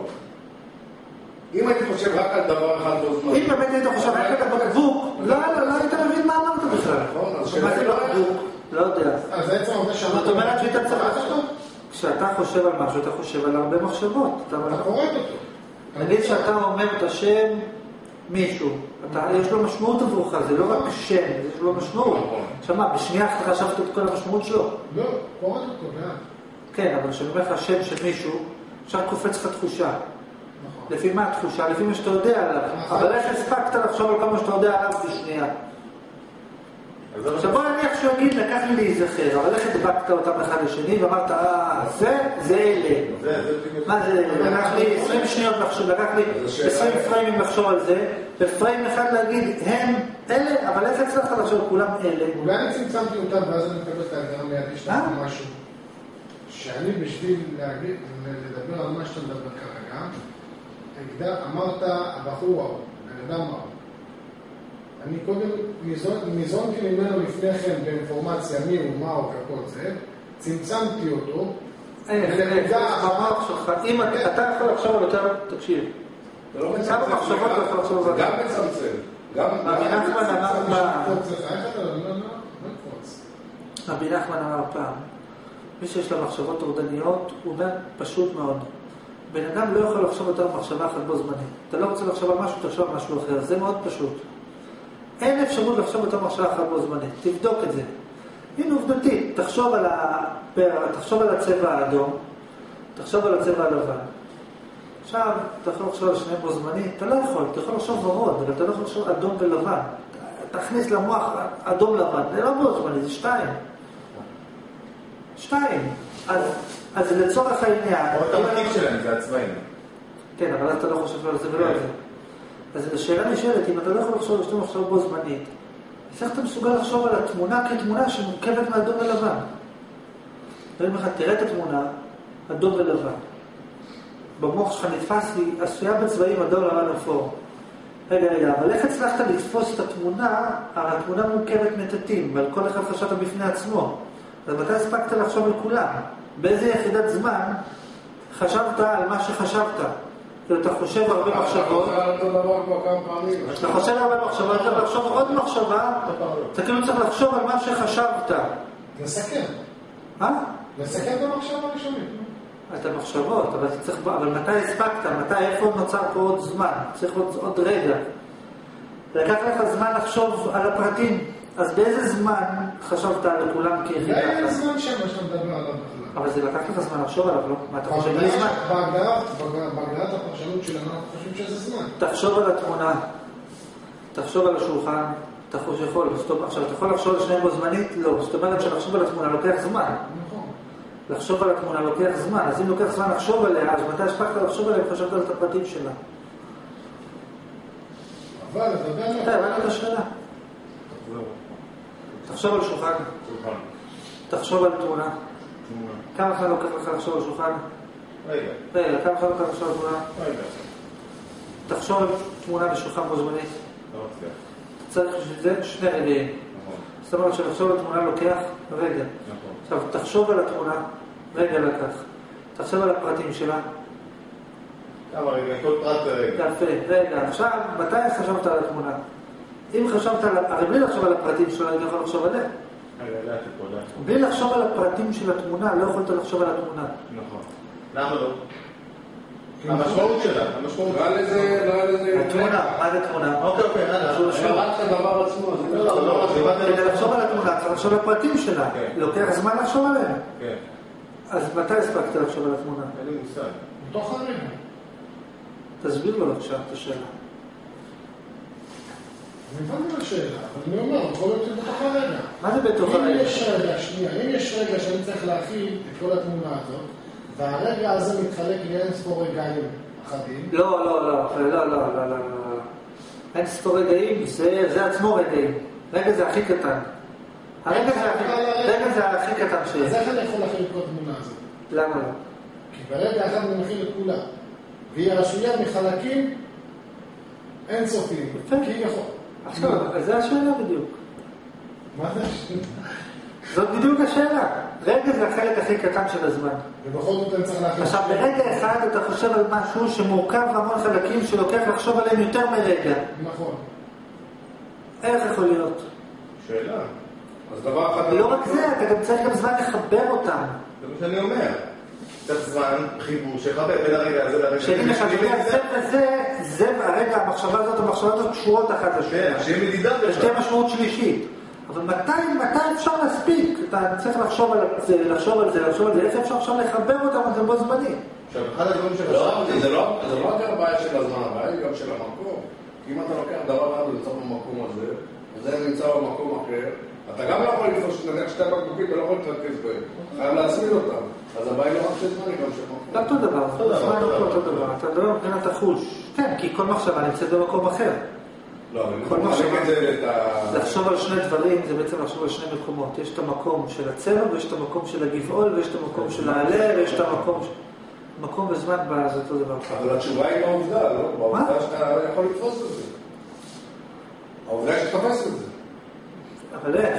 אם הייתי חושב רק על דבר אחד בו זמן... אם באמת היית חושב רק על הבקבוק, לא, לא, לא היית מבין מה אמרת בכלל. נכון, אז מה זה בקבוק? לא יודע. אז בעצם הרבה שאמרת... זאת אומרת שאתה צריך לחשוב. כשאתה חושב על משהו, אתה חושב על הרבה מחשבות. אתה קוראת אותו. נגיד שאתה אומר את השם מישהו, יש לו משמעות עבורך, זה לא רק שם, יש לו משמעות. עכשיו מה, בשנייה אתה חשבת את כל המשמעות שלו? לא, קוראת אותו, לאט. כן, אבל כשאני אומר לך שם של מישהו, אפשר קופץ לך תחושה. לפי מה התחושה? לפי מה שאתה יודע עליו. אבל איך הספקת לחשוב על כמה שאתה יודע עליו בשנייה? עכשיו בוא נניח שהוא יגיד, לקח לי להיזכר, אבל איך הדבקת אותם אחד לשני ואמרת, אה, זה, זה אלה. מה זה, לקח לי עשרים שניות לחשוב, לקח לי עשרים פריימים לחשוב על זה, ופריים אחד להגיד, הם אלה, אבל איך הצלחת לחשוב על כולם אלה? אולי אני צמצמתי אותם ואז אני מקבל את ההגדרה להגיש לך משהו. שאני בשביל לדבר על מה שאתה מדבר כרגע, אמרת, הבחור ההוא, האדם ההוא. אני קודם ניזונתי ממנו לפני כן באינפורמציה מי הוא, מה הוא וכל זה, צמצמתי אותו. אם אתה יכול לחשוב על יותר, תקשיב. כמה מחשבות אתה יכול לחשוב על זה? גם מצמצם. רבי נחמן אמר פעם. רבי נחמן אמר פעם. מי שיש לו מחשבות טורדניות, הוא אומר פשוט מאוד. בן אדם לא יכול לחשוב יותר מחשבה אחת בו זמנית. אתה לא רוצה לחשוב על משהו, תחשוב על משהו אחר. זה מאוד פשוט. אין אפשרות לחשוב יותר מחשבה אחת בו זמנית. תבדוק את זה. הנה עובדתית, תחשוב על, הפר... תחשוב על הצבע האדום, תחשוב על הצבע הלבן. עכשיו, אתה יכול לחשוב על שניהם בו זמנית, אתה לא יכול, אתה יכול לחשוב ורוד, אבל אתה לא יכול לחשוב אדום ולבן. תכניס למוח אדום לבן, זה לא בו זמנית, זה שתיים. שתיים. אז, אז לצורך העניין... או תמתיק שלהם, זה הצבעים. כן, אבל אתה לא חושב על זה ולא על זה. אז השאלה נשאלת, אם אתה לא יכול לחשוב על שתי מחשבות בו זמנית, אז איך אתה מסוגל לחשוב על התמונה כתמונה שמורכבת מאדום ולבן? אני אומר לך, תראה את התמונה, אדום ולבן. במוח שלך נתפס לי, עשויה בצבעים אדום לבן אפור. רגע, רגע, אבל איך הצלחת לתפוס את התמונה? הרי התמונה מורכבת מתתים, ועל כל אחד חשבת בפני עצמו. אז מתי הספקת לחשוב על כולם? באיזה יחידת זמן חשבת על מה שחשבת? כאילו, אתה חושב הרבה מחשבות. אתה חושב הרבה מחשבות, אתה לחשוב עוד מחשבה, אתה כאילו צריך לחשוב על מה שחשבת. לסכם. אה? לסכם את המחשבה הראשונית. את המחשבות, אבל אתה צריך... אבל מתי הספקת? מתי, איפה נוצר פה עוד זמן? צריך עוד, עוד רגע. לקח לך זמן לחשוב על הפרטים. אז באיזה זמן חשבת על כולם כיחידה? זה היה זמן שם, שאתה מדבר עליו בכלל. אבל זה לקח לך זמן לחשוב עליו, לא? מה אתה חושב? בלי זמן? בהגדרת הפרשנות שלנו, אנחנו חושבים שזה זמן. תחשוב על התמונה, תחשוב על השולחן, אתה יכול, עכשיו, אתה יכול לחשוב על שניהם בו זמנית? לא. זאת אומרת שלחשוב על התמונה לוקח זמן. נכון. לחשוב על התמונה לוקח זמן, אז אם לוקח זמן לחשוב עליה, אז מתי הספקת לחשוב עליה וחשבת על את הפרטים שלה? אבל, אתה יודע מה? אתה הבנת את השאלה. תחשוב על שולחן. תחשוב על תמונה. כמה זמן לוקח לך לחשוב על שולחן? רגע. רגע, כמה זמן לוקח לחשוב על תמונה? רגע. תחשוב על תמונה בשולחן בו זמנית. לא מצליח. צריך בשביל זה שני רגעים. נכון. זאת אומרת שלחשוב על תמונה לוקח רגע. נכון. עכשיו, תחשוב על התמונה, רגע לקח. תחשוב על הפרטים שלה. כמה רגע, כל פרט ברגע. יפה, רגע, עכשיו, מתי חשבת על התמונה? אם חשבת על... הרי בלי לחשוב על הפרטים שלה, אני יכול לחשוב עליה. רגע, לאט פה, לאט. בלי לחשוב על הפרטים של התמונה, לא יכולת לחשוב על התמונה. נכון. למה לא? המשמעות שלה, המשמעות לא על איזה... לא על איזה... התמונה, מה זה תמונה? אוקיי, אוקיי, הלאה. רק את הדבר עצמו. לא, לא, לא. כדי לחשוב על התמונה, צריך לחשוב על הפרטים שלה. לוקח זמן לחשוב עליהם. כן. אז מתי הספקת לחשוב על התמונה? אין לי מושג. בתוך הרגע. תסביר לו עכשיו את השאלה. אני הבנתי לשאלה, אבל אני אומר, יכול להיות שבתוך הרגע. מה זה בתוך אם הרגע? יש רגע, שנייה, אם יש רגע שאני צריך להכיל את כל התמונה הזאת, והרגע הזה מתחלק לאין ספור רגעים אחדים. לא, לא, לא, לא, לא, לא, לא, לא. אין ספור רגעים, זה, זה עצמו רגעים. רגע זה הכי קטן. הרגע זה הכי, רגע זה הכי קטן אז שיש. איך אני יכול להכיל את כל התמונה הזאת? למה לא? כי ברגע אחד אני מכיל את כולה. והיא רשויה מחלקים אינסופיים. יפה. כי היא יכול. עכשיו, זה השאלה בדיוק. מה זה השאלה? זאת בדיוק השאלה. רגע זה החלק הכי קטן של הזמן. ובכל זאת אני צריך להכיל. עכשיו, ברגע אחד אתה חושב על משהו שמורכב מהמון חלקים שלוקח לחשוב עליהם יותר מרגע. נכון. איך יכול להיות? שאלה. אז דבר אחד... לא רק זה, אתה גם צריך גם זמן לחבר אותם. זה מה שאני אומר. צריך זמן, חיבור, שחבר בין הרגע הזה לרגע. שאני מחשבי על זה וזה, זה הרגע, המחשבה הזאת, המחשבה הזאת קשורות אחת לשנייה. כן, שיהיה מדידה בכלל. שתהיה משמעות שלישית. אבל מתי, מתי אפשר להספיק? אתה צריך לחשוב על זה, לחשוב על זה, לחשוב על זה, איך אפשר עכשיו לחבר אותם על זה בו זמני? עכשיו, אחד הדברים לא, שחשבתי... זה לא רק הבעיה של הזמן, הבעיה היא גם של המקום. כי אם אתה לוקח דבר אחד ונמצא במקום הזה, וזה נמצא במקום אחר, אתה גם לא יכול לתפוס, נניח שתי בקבוקים, אתה לא יכול להתרכז בהם. חייב להצמיד אותם. אז הבעיה היא לא רק של זמן, היא גם של מקום. לא אותו דבר, זמן לא אותו דבר. אתה מדבר מבחינת החוש. כן, כי כל מחשבה נמצאת במקום אחר. לא, אני כל מחלק מחשבה, את זה את ה... לחשוב על שני דברים זה בעצם לחשוב על שני מקומות. יש את המקום של הצבע ויש את המקום של הגבעול ויש את המקום של העלה ויש את המקום של... מקום וזמן בא, זה אותו דבר. אבל התשובה היא בעובדה, לא? בעובדה שאתה יכול לתפוס את זה. העובדה שתתפס את זה. אבל איך?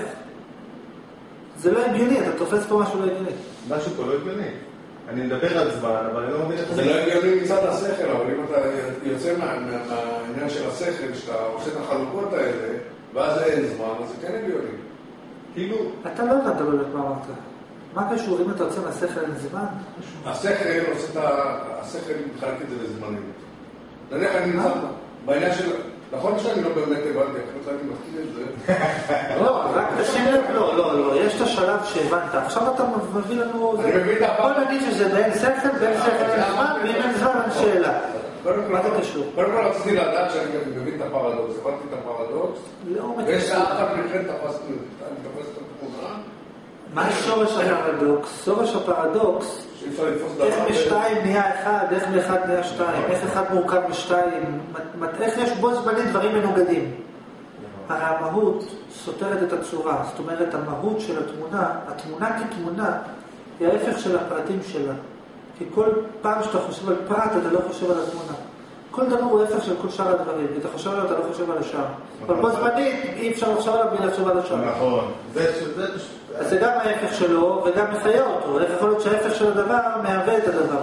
זה לא הגיוני, אתה תופס פה משהו לא הגיוני. משהו פה לא הגיוני. אני מדבר על זמן, אבל אני לא מבין איך... זה לא הגיוני מצד השכל, אבל אם אתה יוצא מהעניין של השכל, שאתה עושה את החלוקות האלה, ואז אין זמן, אז זה כן הגיוני. כאילו... אתה לא הבנת באמת מה אמרת. מה קשור אם אתה יוצא מהשכל אין זמן? השכל עושה את ה... השכל מחלק את זה לזמנים. נניח אני נמצא בעניין של... נכון שאני לא באמת הבנתי, אחרי אני מתחיל את זה. לא, רק תשים לב, לא, לא, לא, יש את השלב שהבנת. עכשיו אתה מביא לנו... אני מבין את הפעם. בוא נגיד שזה בין שכל, בין שכל אין זמן, ואם אין זמן אין שאלה. מה זה קשור? קודם כל רציתי לדעת שאני מבין את הפרדוקס, הבנתי את הפרדוקס, ויש לאף אחד מכן תפסת את התמונה. מה שורש הפרדוקס? שורש הפרדוקס, איך משתיים נהיה אחד, איך מאחד נהיה שתיים, איך אחד מורכב משתיים, איך יש בו זמנית דברים מנוגדים. הרי המהות סותרת את הצורה, זאת אומרת המהות של התמונה, התמונה כתמונה, היא ההפך של הפרטים שלה. כי כל פעם שאתה חושב על פרט, אתה לא חושב על התמונה. כל דבר הוא הפך של כל שאר הדברים, ואתה חושב עליו, אתה לא חושב על השאר. אבל בו זמנית, אי אפשר לחשוב עליו בלי לחשוב על השאר. נכון. אז זה גם ההפך שלו, וגם מחיה אותו. איך יכול להיות שההפך של הדבר מהווה את הדבר?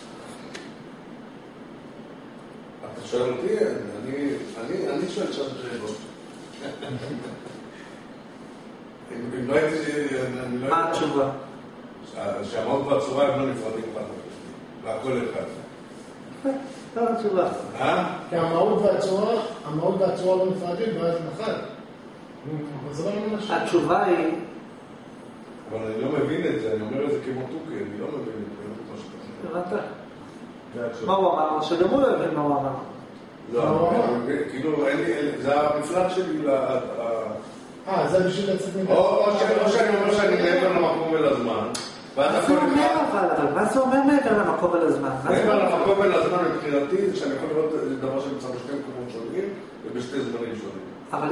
אתה שואל אותי? אני שואל שם שאלות. אם לא הייתי... מה התשובה? שהמהות והצורה הם לא נפרדים אחד והכל אחד. לא התשובה. אה? כי המהות והצורה, המהות והצורה לא נפרדים, ואז אחד. אבל זה לא ממש... התשובה היא... אבל אני לא מבין את זה, אני אומר את זה כמו תוקי, אני לא מבין את זה. הבנת? מה הוא אמר? שגם הוא לא הבין מה הוא אמר. לא, כאילו, זה המפלט שלי ל... אה, זה בשביל לצאת מדי. או שאני אומר שאני מעבר למקום ולזמן. מה זה אומר אבל? אבל מה זה אומר מעבר למקום ולזמן? מעבר למקום ולזמן מבחינתי זה שאני יכול לראות דבר שנמצא בשתי מקומות שונים ובשתי זמנים שונים. אבל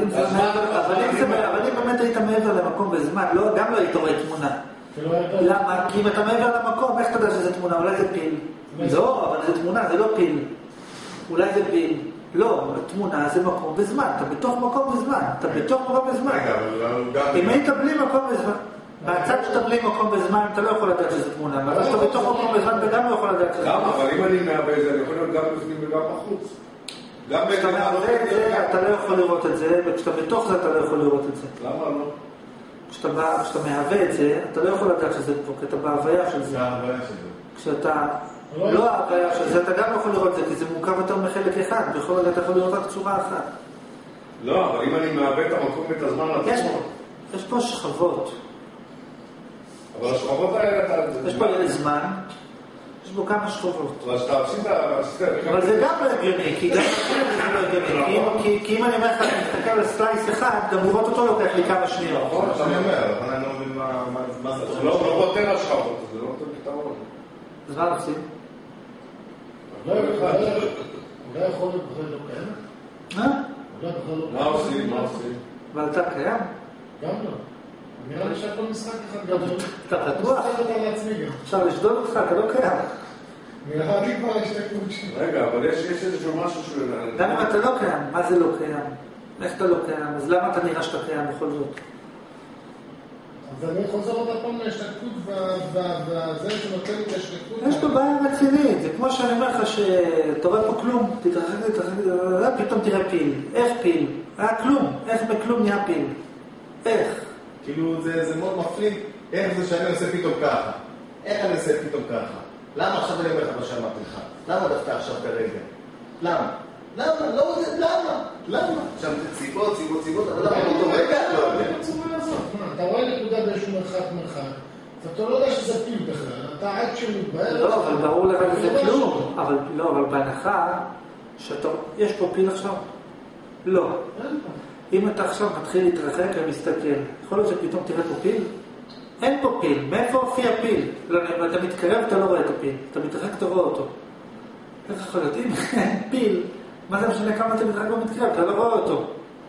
אם באמת היית מעבר למקום וזמן, גם לא היית רואה תמונה. למה? כי אם אתה מעבר למקום, איך אתה יודע שזה תמונה? אולי זה פיל. לא, אבל זה תמונה, זה לא פיל. אולי זה פיל. לא, תמונה זה מקום וזמן. אתה בתוך מקום וזמן. אתה בתוך מקום וזמן. אם היית בלי מקום וזמן, מהצד שאתה בלי מקום וזמן, אתה לא יכול לדעת שזה תמונה. אבל כשאתה בתוך מקום וזמן, אתה גם לא יכול לדעת שזה תמונה. למה? אבל אם אני מעבר זה, אני יכול להיות גם בפנים וגם בחוץ. כשאתה מעבר את זה, אתה לא יכול לראות את זה, וכשאתה בתוך זה, אתה לא יכול לראות את זה. למה לא? כשאתה מהווה את זה, אתה לא יכול לדעת שזה פה, כי אתה בהוויה של זה. כשאתה לא ההוויה של זה, אתה גם לא יכול לראות את זה, כי זה מורכב יותר מחלק אחד, בכל רגע אתה יכול לראות רק צורה אחת. לא, אבל אם אני מהווה את המקום ואת הזמן לעצמו. יש פה שכבות. אבל השכבות האלה... יש פה זמן, יש בו כמה שכבות. אבל שאתה עשית... אבל זה גם לא הגיוני, כי גם זה לא הגיוני, כי אם אני אומר לך, אני מסתכל על סלייס אחד, גם לראות אותו לוקח לי כמה שניות. נכון, אני אומר, אבל אני לא מבין מה זה... זה לא פותר השכבות, זה לא נותן פתרון. אז מה עושים? לא יכול להיות בכלל לא קיים? מה? מה עושים? מה עושים? אבל אתה קיים? גם לא. נראה לי שהכל משחק אחד גדול. אתה פתוח? אפשר לשדול אותך, אתה לא קיים. נראה לי כבר השתקנות שלי. רגע, אבל יש איזשהו משהו ש... גם אם אתה לא קיים, מה זה לא קיים? איך אתה לא קיים? אז למה אתה נראה שאתה קיים בכל זאת? אז אני חוזר עוד הפעם להשתקנות וזה שנותן לי את ההשתקנות. יש פה בעיה רצינית, זה כמו שאני אומר לך שאתה רואה פה כלום, תתרחק, תתרחק, פתאום תראה פיל. איך פיל? היה כלום, איך בכלום נהיה פיל? איך? כאילו זה מאוד מפליג, איך זה שאני עושה פתאום ככה? איך אני עושה פתאום ככה? למה עכשיו אני אומר לך מה שאמרתי לך? למה דווקא עכשיו כרגע? למה? למה? לא יודע, למה? למה? עכשיו זה ציבות, ציבות, ציבות, אבל למה באותו רגע? לא יודע. אתה רואה נקודה באיזשהו מרחק מרחק, ואתה לא יודע שזה פיל בכלל, אתה עד שמתבהר... לא, אבל ברור לך שזה כלום. אבל לא, אבל בהנחה שאתה... יש פה פיל עכשיו? לא. אם אתה עכשיו מתחיל להתרחק ומסתכל, יכול להיות שפתאום תראה פה פיל? אין פה פיל. מאיפה הופיע פיל? אתה מתקרב, אתה לא רואה את הפיל. אתה מתרחק, אתה רואה אותו. איך יכול להיות? אם אין פיל, מה זה משנה כמה אתה מתרחק ומתקרב? אתה לא רואה אותו.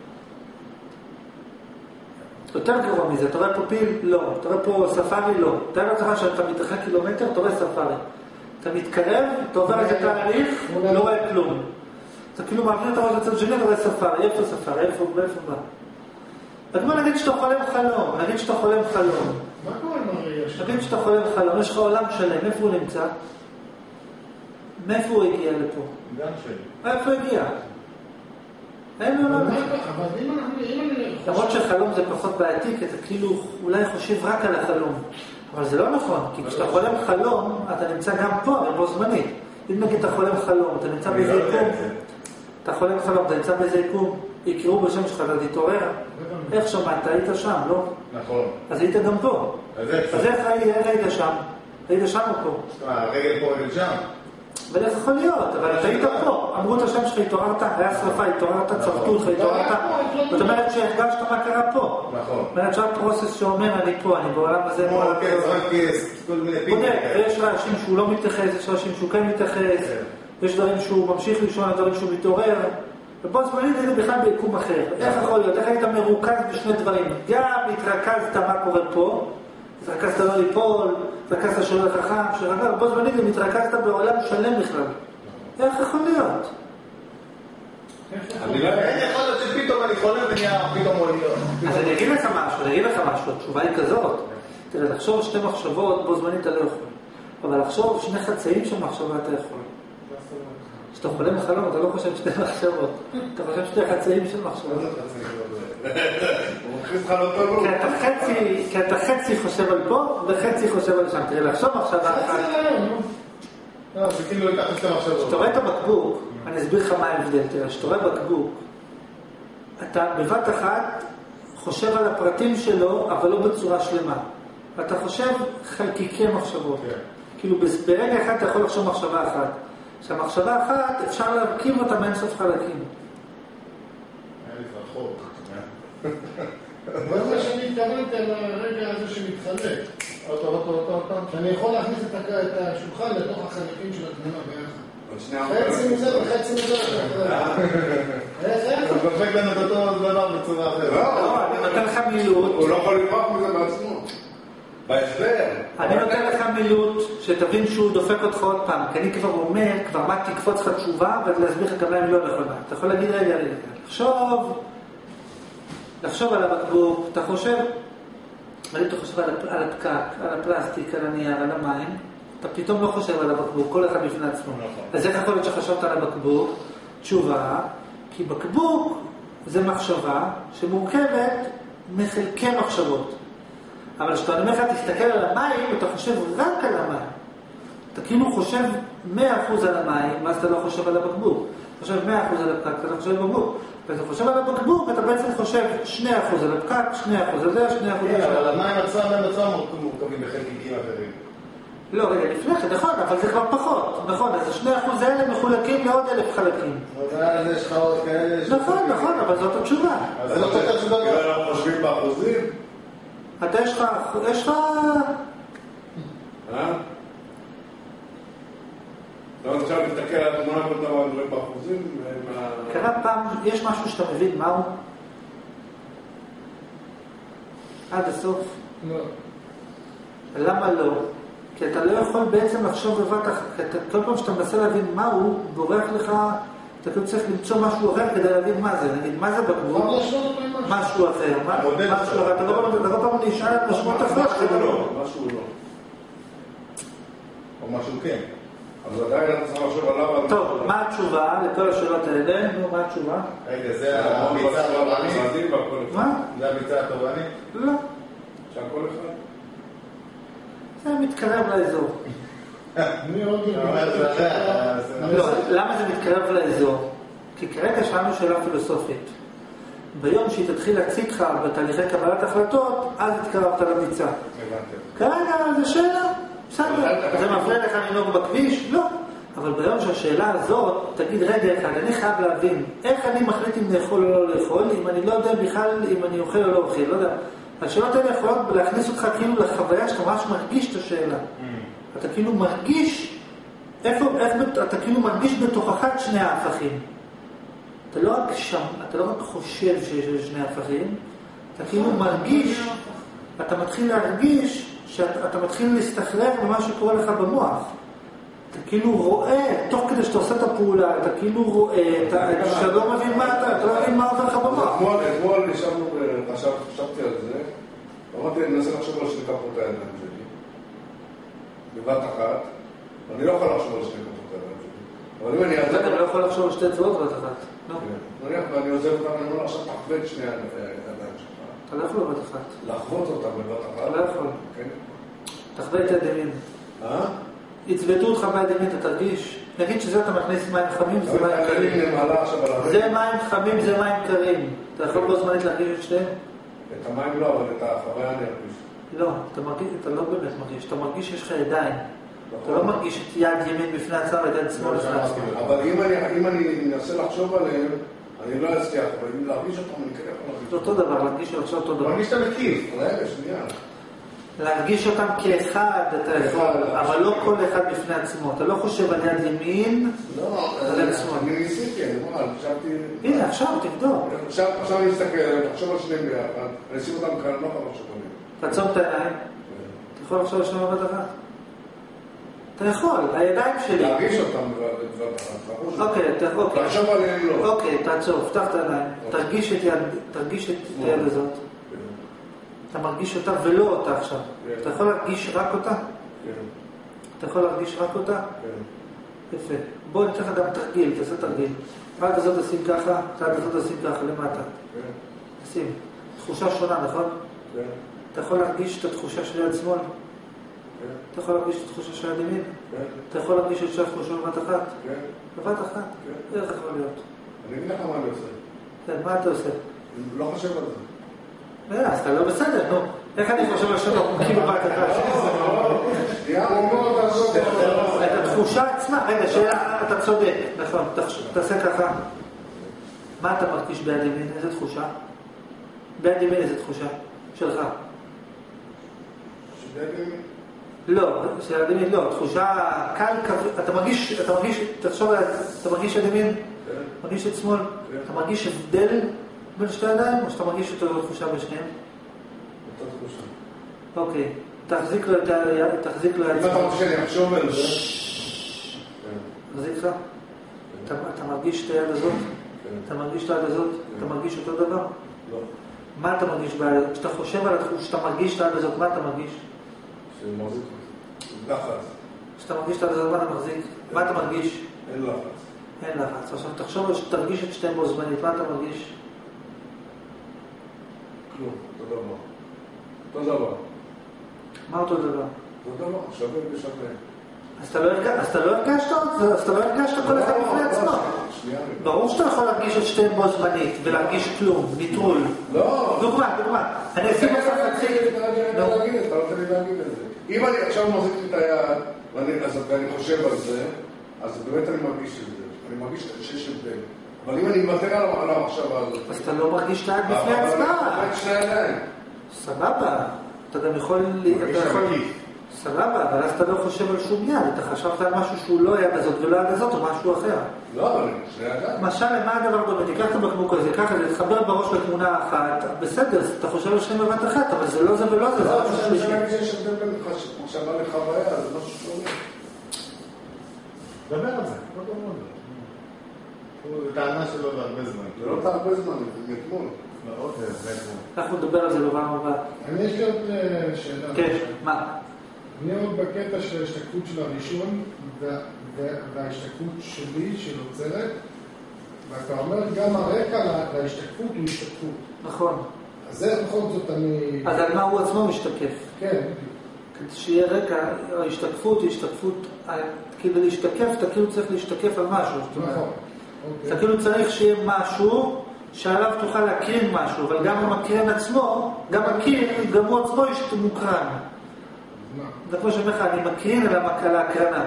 יותר גרוע מזה, אתה רואה פה פיל? לא. אתה רואה פה ספארי? לא. אתה רואה לך שאתה מתרחק קילומטר, אתה רואה ספארי. אתה מתקרב, אתה עובר את התהליך, לא רואה כלום. אתה כאילו מעביר את הראש לצד שני, אתה רואה ספארי. איפה ספארי? איפה? איפה בא? אז בוא נגיד שאתה חולם חלום, נגיד שאתה חולם חלום. מה קורה עם הראייה שלך? נגיד שאתה חולם חלום, יש לך עולם שלם, איפה הוא נמצא? מאיפה הוא הגיע לפה? גם שלי. איפה הוא הגיע? אין לו עולם. אבל אם אני... למרות שחלום זה פחות בעייתי, כי אתה כאילו אולי חושב רק על החלום. אבל זה לא נכון, כי כשאתה חולם חלום, אתה נמצא גם פה, אבל בו זמנית. אם נגיד אתה חולם חלום, אתה נמצא באיזה יקום, אתה חולם חלום, אתה נמצא באיזה יקום, יקראו בשם שלך, אתה תתעורר. איך שמעת? היית שם, לא? נכון. אז היית גם פה. אז איך היית שם? היית שם או פה? הרגל פה, רגל שם. אבל איך יכול להיות? אבל אתה היית פה. אמרו את השם שלך, התעוררת, היה שרפה, התעוררת, צרטו אותך, התעוררת. זאת אומרת שהרגשת מה קרה פה. נכון. זאת אומרת שהיה פרוסס שאומר, אני פה, אני בעולם הזה. אוקיי, זה רק כל מיני פינים. בודק, ויש רעשים שהוא לא מתייחס, יש רעשים שהוא כן מתייחס, יש דברים שהוא ממשיך לישון, דברים שהוא מתעורר. ופה זמנית היית בכלל ביקום אחר. איך יכול להיות? איך היית מרוכז בשני דברים? גם התרכזת מה קורה פה, התרכזת לא ליפול, התרכזת שואל חכם, שרגע, בו זמנית גם התרכזת בעולם שלם בכלל. איך יכול להיות? אני לא יכול להיות שפתאום אני חולם ונהיה פתאום עולים. אז אני אגיד לך משהו, אני אגיד לך משהו, התשובה היא כזאת. תראה, לחשוב שתי מחשבות, בו זמנית אתה לא יכול. אבל לחשוב שני חצאים של מחשבה אתה יכול. כשאתה חולם בחלום, אתה לא חושב שתי מחשבות. אתה חושב שתי חצאים של מחשבות. כי אתה חצי חושב על פה, וחצי חושב על שם. תראה, לחשוב מחשבה אחת. זה כאילו לקחת שתי מחשבות. כשאתה רואה את הבקבוק, אני אסביר לך מה ההבדל. תראה, כשאתה רואה בקבוק, אתה בבת אחת חושב על הפרטים שלו, אבל לא בצורה שלמה. אתה חושב חלקיקי מחשבות. כאילו ברגע אחד אתה יכול לחשוב מחשבה אחת. שהמחשבה אחת אפשר להרכיב אותה מאינסוף חלקים. היה לי פרחוק. זה מה שאני התכוונתי על הרגע הזה שמתחלק. עוד פעם, עוד פעם, עוד פעם. שאני יכול להכניס את השולחן לתוך החלקים של התמונה ביחד. חצי מזה וחצי מזה. איך? הוא דופק לנו את אותו דבר בצורה אחרת. לא, אני נותן לך מילוט. הוא לא יכול לברוח מזה בעצמו. בהסבר. אני נותן לך מילוט שתבין שהוא דופק אותך עוד פעם. כי אני כבר אומר, כבר מה תקפוץ לך תשובה ולהסביר לך כמה לא נכונה. אתה יכול להגיד רגע, רגע. לחשוב, לחשוב על הבקבוק. אתה חושב, אתה חושב על הפקק, על הפלסטיק, על הנייר, על המים. אתה פתאום לא חושב על הבקבוק, כל אחד בפני עצמו. אז איך יכול להיות שחשבת על הבקבוק? תשובה, כי בקבוק זה מחשבה שמורכבת מחלקי מחשבות. אבל כשאתה אומר לך, תסתכל על המים, אתה חושב רק על המים. אתה כאילו חושב מאה אחוז על המים, ואז אתה לא חושב על הבקבוק. אתה חושב מאה אחוז על הפקק, אתה לא חושב על הבקבוק. ואתה חושב על הבקבוק, אתה בעצם חושב שני אחוז על הפקק, שני אחוז על זה, שני אחוז על זה. אבל המים עצמם הם עצמם מורכבים בחלקיקים אחרים. לא, רגע, לפני כן, נכון, אבל זה כבר פחות. נכון, אז שני אחוז האלה מחולקים לעוד אלף חלקים. אז יש לך עוד כאלה... נכון, נכון, אבל זאת התשובה. אז זה לא פותר שום דבר. כאילו אנחנו חושבים באחוזים? אתה יש לך... יש לך... אה? אתה רוצה להסתכל על התמונה כל דבר דברים באחוזים? קרה פעם, יש משהו שאתה מבין מהו? עד הסוף? לא. למה לא? כי אתה לא יכול בעצם לחשוב בבת אחת, כל פעם שאתה מנסה להבין מהו, בורח לך, אתה כאילו צריך למצוא משהו אחר כדי להבין מה זה, נגיד, מה זה בגבול? משהו אחר, משהו אחר, אתה לא פעם נשאל את משמעות אחרת. משהו לא, משהו לא. או משהו כן. אז עדיין אתה צריך לחשוב עליו... טוב, מה התשובה לכל השאלות האלה? נו, מה התשובה? רגע, זה הביצה התורנית? מה? זה הביצה התורנית? לא. שהכל אחד? זה מתקרב לאזור. אני עוד לא, למה זה מתקרב לאזור? כי כרגע שאלנו שאלה פילוסופית. ביום שהיא תתחיל להציג לך בתהליכי קבלת החלטות, אז התקרבת לביצה. כרגע זה שאלה, בסדר. זה מפריע לך לנהוג בכביש? לא. אבל ביום שהשאלה הזאת, תגיד רגע אחד, אני חייב להבין איך אני מחליט אם לאכול או לא לאכול, אם אני לא יודע בכלל אם אני אוכל או לא אוכל, לא יודע. השאלות האלה יכולות להכניס אותך כאילו לחוויה שאתה ממש מרגיש את השאלה. אתה כאילו מרגיש, איפה, איך, אתה כאילו מרגיש בתוכך את שני ההפכים. אתה לא רק שם, אתה לא רק חושב שיש שני הפכים, אתה כאילו מרגיש, אתה מתחיל להרגיש שאתה מתחיל להסתחרר במה שקורה לך במוח. אתה כאילו רואה, תוך כדי שאתה עושה את הפעולה, אתה כאילו רואה, אתה לא מבין מה אתה, אתה לא מבין מה עובר לך במוח. אתמול נשארנו, חשבתי על זה, אמרתי, אני מנסה לחשוב על שני כפות הידיים שלי, בבת אחת, אני לא יכול לחשוב על שני כפות הידיים שלי. אבל אם אני אעזב... אתה לא יכול לחשוב על שתי צבאות בבת אחת. נניח, ואני עוזב אותם, אני אומר עכשיו תחווה את שני הידיים שלך. אתה לא יכול בבת אחת. לחוות אותם בבת אחת? אתה לא יכול. תחווה את הידיים. אה? יצוותו אותך בידיים, אתה תרגיש. נגיד שזה אתה מכניס מים חמים, זה מים קרים. זה מים חמים, זה מים קרים. אתה יכול בו זמנית להרגיש את שתיהם? את המים לא, אבל את החוויה אני ארגיש. לא, אתה מרגיש, אתה לא באמת מרגיש. אתה מרגיש שיש לך ידיים. אתה לא מרגיש את יד ימין בפני עצמם ויד שמאל בפני עצמם. אבל אם אני מנסה לחשוב עליהם, אני לא אצליח, אבל אם להרגיש אותם, אני כן יכול להרגיש. זה אותו דבר, להרגיש ולחשוב אותו דבר. מרגיש שאתה מקיף. רגע, שנייה. להרגיש אותם כאחד, אתה יכול, אבל לא כל אחד בפני עצמו. אתה לא חושב על יד ימין, על יד שמאל. אני ניסיתי, אני אומר, חשבתי... הנה, עכשיו תבדוק. עכשיו אני אסתכל, אני חושב על שניהם ביחד, אני אשים אותם כאן, לא חושב שונים. תעצום את העיניים. אתה יכול לחשוב על שניהם בבת אחת? אתה יכול, הידיים שלי. להרגיש אותם בבת אחת. אוקיי, אוקיי. לחשוב עליהם לא. אוקיי, תעצור, פתח את העיניים. תרגיש את יד, תרגיש את היד הזאת. אתה מרגיש אותה ולא אותה עכשיו. אתה יכול להרגיש רק אותה? אתה יכול להרגיש רק אותה? יפה. בוא ניתן לך גם תרגיל, תעשה תרגיל. רק הזאת תשים ככה, צעד הזאת תשים ככה, למטה. תשים. תחושה שונה, נכון? אתה יכול להרגיש את התחושה של יד שמאל? אתה יכול להרגיש את התחושה של יד ימין? אתה יכול להרגיש את שתי התחושות בבת אחת? בבת אחת? איך יכול להיות? אני אגיד לך מה אני עושה. כן, מה אתה עושה? לא חושב על זה. אז אתה לא בסדר, נו. איך אני חושב על שלום? כאילו באת אחת. את התחושה עצמה, רגע, שאלה, אתה צודק, נכון, תעשה ככה. מה אתה מרגיש ביד ימין? איזה תחושה? ביד ימין איזה תחושה? שלך. שביד ימין? לא, שיד ימין לא, תחושה קל, אתה מרגיש, אתה מרגיש, תחשוב, אתה מרגיש יד ימין? מרגיש את שמאל? אתה מרגיש הבדל בין שתי ידיים, או שאתה מרגיש אותו תחושה בשניהם? אותה תחושה. אוקיי, תחזיק לו את היד, תחזיק לו את היד. אם אתה רוצה שאני אחשוב על זה? תחזיק לך? אתה מרגיש את היד הזאת? אתה מרגיש את היד הזאת? אתה מרגיש אותו דבר? לא. מה אתה מרגיש ביד? כשאתה חושב על התחושה, כשאתה מרגיש את היד הזאת, מה אתה מרגיש? שאני מחזיק לחץ. כשאתה מרגיש את היד הזאת, מה אתה מחזיק? מה אתה מרגיש? אין לחץ. אין לחץ. עכשיו תחשוב שתרגיש את שתיהם בו זמנית, מה אתה מרגיש? כלום, אותו דבר. אותו דבר. מה אותו דבר? אותו דבר, שווה ושווה. אז אתה לא הרגשת אותו? אז אתה לא הרגשת כל אחד בפני עצמו. ברור שאתה יכול להרגיש את שתיהם בו זמנית ולהרגיש כלום, ניטרול. לא. דוגמה, דוגמה. אני אשים לך חצי... אתה לא תגיד את זה. אם אני עכשיו מחזיק את היד, ואני חושב על זה, אז באמת אני מרגיש את זה. אני מרגיש שיש הבדל. אבל אם אני מוותר על המחשבה הזאת... אז אתה לא מרגיש את היד בפני עצמה. אבל אני שני ידיים. סבבה. אתה גם יכול... סבבה, אבל אז אתה לא חושב על שום יד. אתה חשבת על משהו שהוא לא יד הזאת ולא יד הזאת או משהו אחר. לא, אבל שני ידיים. למשל, למה הדבר דומה? תיקח את הבקבוק הזה, ככה, תתחבר בראש לתמונה אחת. בסדר, אתה חושב על שני בבת אחת, אבל זה לא זה ולא זה. לא, אני חושב שיש הבדל בין מחשבה לחוויה, זה משהו שונה. דבר על זה, לא דבר על זה. זו טענה שלו להרבה זמן. זה לא אתה הרבה זמן, זה מאתמול. אנחנו נדבר על זה בפעם הבאה. אני יש לי עוד שאלה. כן, מה? אני עוד בקטע של ההשתקפות של הראשון וההשתקפות שלי, של עוצרת, ואתה אומר גם הרקע להשתקפות הוא השתקפות. נכון. אז זה בכל זאת אני... אז על מה הוא עצמו משתקף? כן. שיהיה רקע, ההשתקפות היא השתקפות, כאילו להשתקף, אתה כאילו צריך להשתקף על משהו. נכון. אתה כאילו צריך שיהיה משהו שעליו תוכל להקרין משהו, אבל גם המקרין עצמו, גם הקרין, גם הוא עצמו יש מוקרן. זה כמו שאומר לך, אני מקרין על ההקרנה.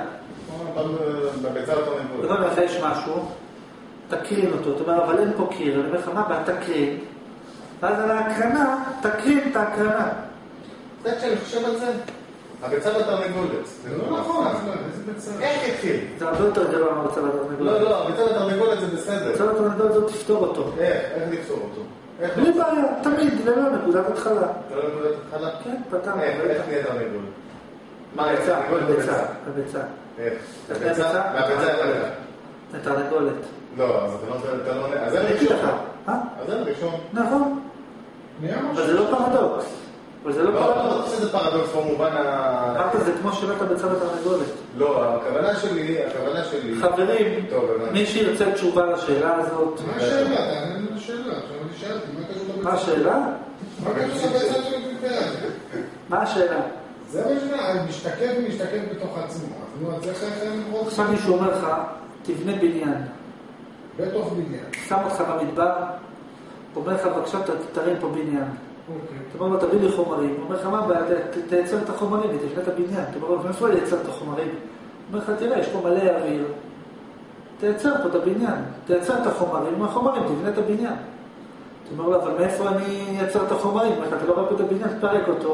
בביצה אותו נבוא. בכל מקרה יש משהו, תקרין אותו, אתה אומר, אבל אין פה קיר, אני אומר לך, מה בא, תקרין, ואז על ההקרנה, תקרין את ההקרנה. זה כשאני חושב על זה, הביצה בתרנגולת. זה לא נכון, איזה ביצה? איך התחיל? זה הרבה יותר גרוע מהביצה בתרנגולת. לא, לא, הביצה בתרנגולת זה בסדר. הביצה בתרנגולת זאת תפתור אותו. איך? איך נפתור אותו? בלי בעיה, תמיד, ללא נקודת התחלה. ללא נקודת התחלה? כן, פתרנו. איך נהיה תרנגולת? מה, הביצה, תרנגולת הביצה, הביצה. איך? הביצה? והביצה איך? התרנגולת. לא, אז אתה לא... אז אין ראשון. אז אין ראשון. נכון. אבל זה לא פרדוקס. אבל זה לא פרדוקס. פרדוקס. לא חושב שזה פרדוקס במובן ה... אמרת, זה כמו שאלת הביצה בתרנגולת. לא, הכוונה שלי, הכוונה שלי... חברים, מי שירצה תשובה לשאלה הזאת... מה השאלה? תענה לי לשאלה. עכשיו אני שאלתי, מה קשור לביצה? מה השאלה? מה קשור לביצה של הביצה? מה השאלה? זה מה שאלה, אני משתקף ומשתקף בתוך עצמו. אז נו, אז איך הם רואים? עכשיו מישהו אומר לך, תבנה בניין. בתוך בניין. שם אותך במדבר, אומר לך, בבקשה, תרים פה בניין. אתה אומר לו, תביא לי חומרים. הוא אומר לך, מה הבעיה? תייצר את החומרים, תבנה את הבניין. אתה אומר לו, מאיפה לייצר את החומרים? הוא אומר לך, תראה, יש פה מלא אוויר. תייצר פה את הבניין. תייצר את החומרים, מהחומרים, תבנה את הבניין. אתה אומר לו, אבל מאיפה אני אייצר את החומרים? אתה לא רואה פה את הבניין, תפרק אותו.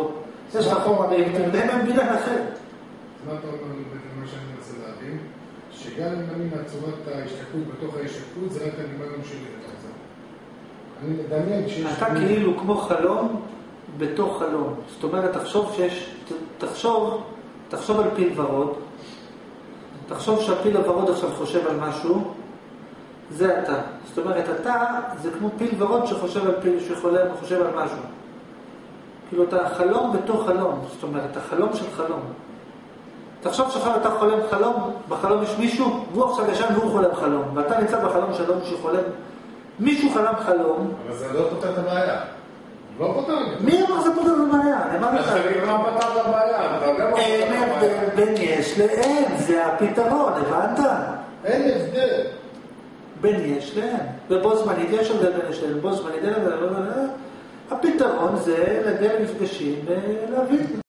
יש לך חומרים, אתם יודעים מה מבינה אחרת. מה אתה אומר בעצם מה שאני מנסה להבין? שגם אם אני מהצורת ההשתקעות בתוך ההשתקעות, זה רק הנגמרים שלי לתוך זה. אני מדמיין שיש... אתה כאילו כמו חלום בתוך חלום. זאת אומרת, תחשוב שיש... תחשוב, תחשוב על פיל ורוד. תחשוב שהפיל הוורוד עכשיו חושב על משהו. זה אתה. זאת אומרת, אתה זה כמו פיל ורוד שחושב על פיל, שחולם וחושב על משהו. כאילו אתה חלום בתוך חלום. זאת אומרת, החלום של חלום. תחשוב שעכשיו אתה חולם חלום, בחלום יש מישהו, והוא עכשיו ישן והוא חולם חלום. ואתה נמצא בחלום שלום שחולם. מישהו חלם חלום. אבל זה לא פותר את הבעיה. לא פותר. מי אמר זה פותר את הבעיה? אמר לך. אז תגיד מה פתר את הבעיה, אתה יודע מה פתר אין את הבדל הבעיה. בין יש לאין, זה הפתרון, הבנת? אין הבדל. בין יש לאין. ובו זמנית יש הבדל בין יש לאין, בו זמנית אין הבדל. הפתרון זה להגיע למפגשים ולהבין.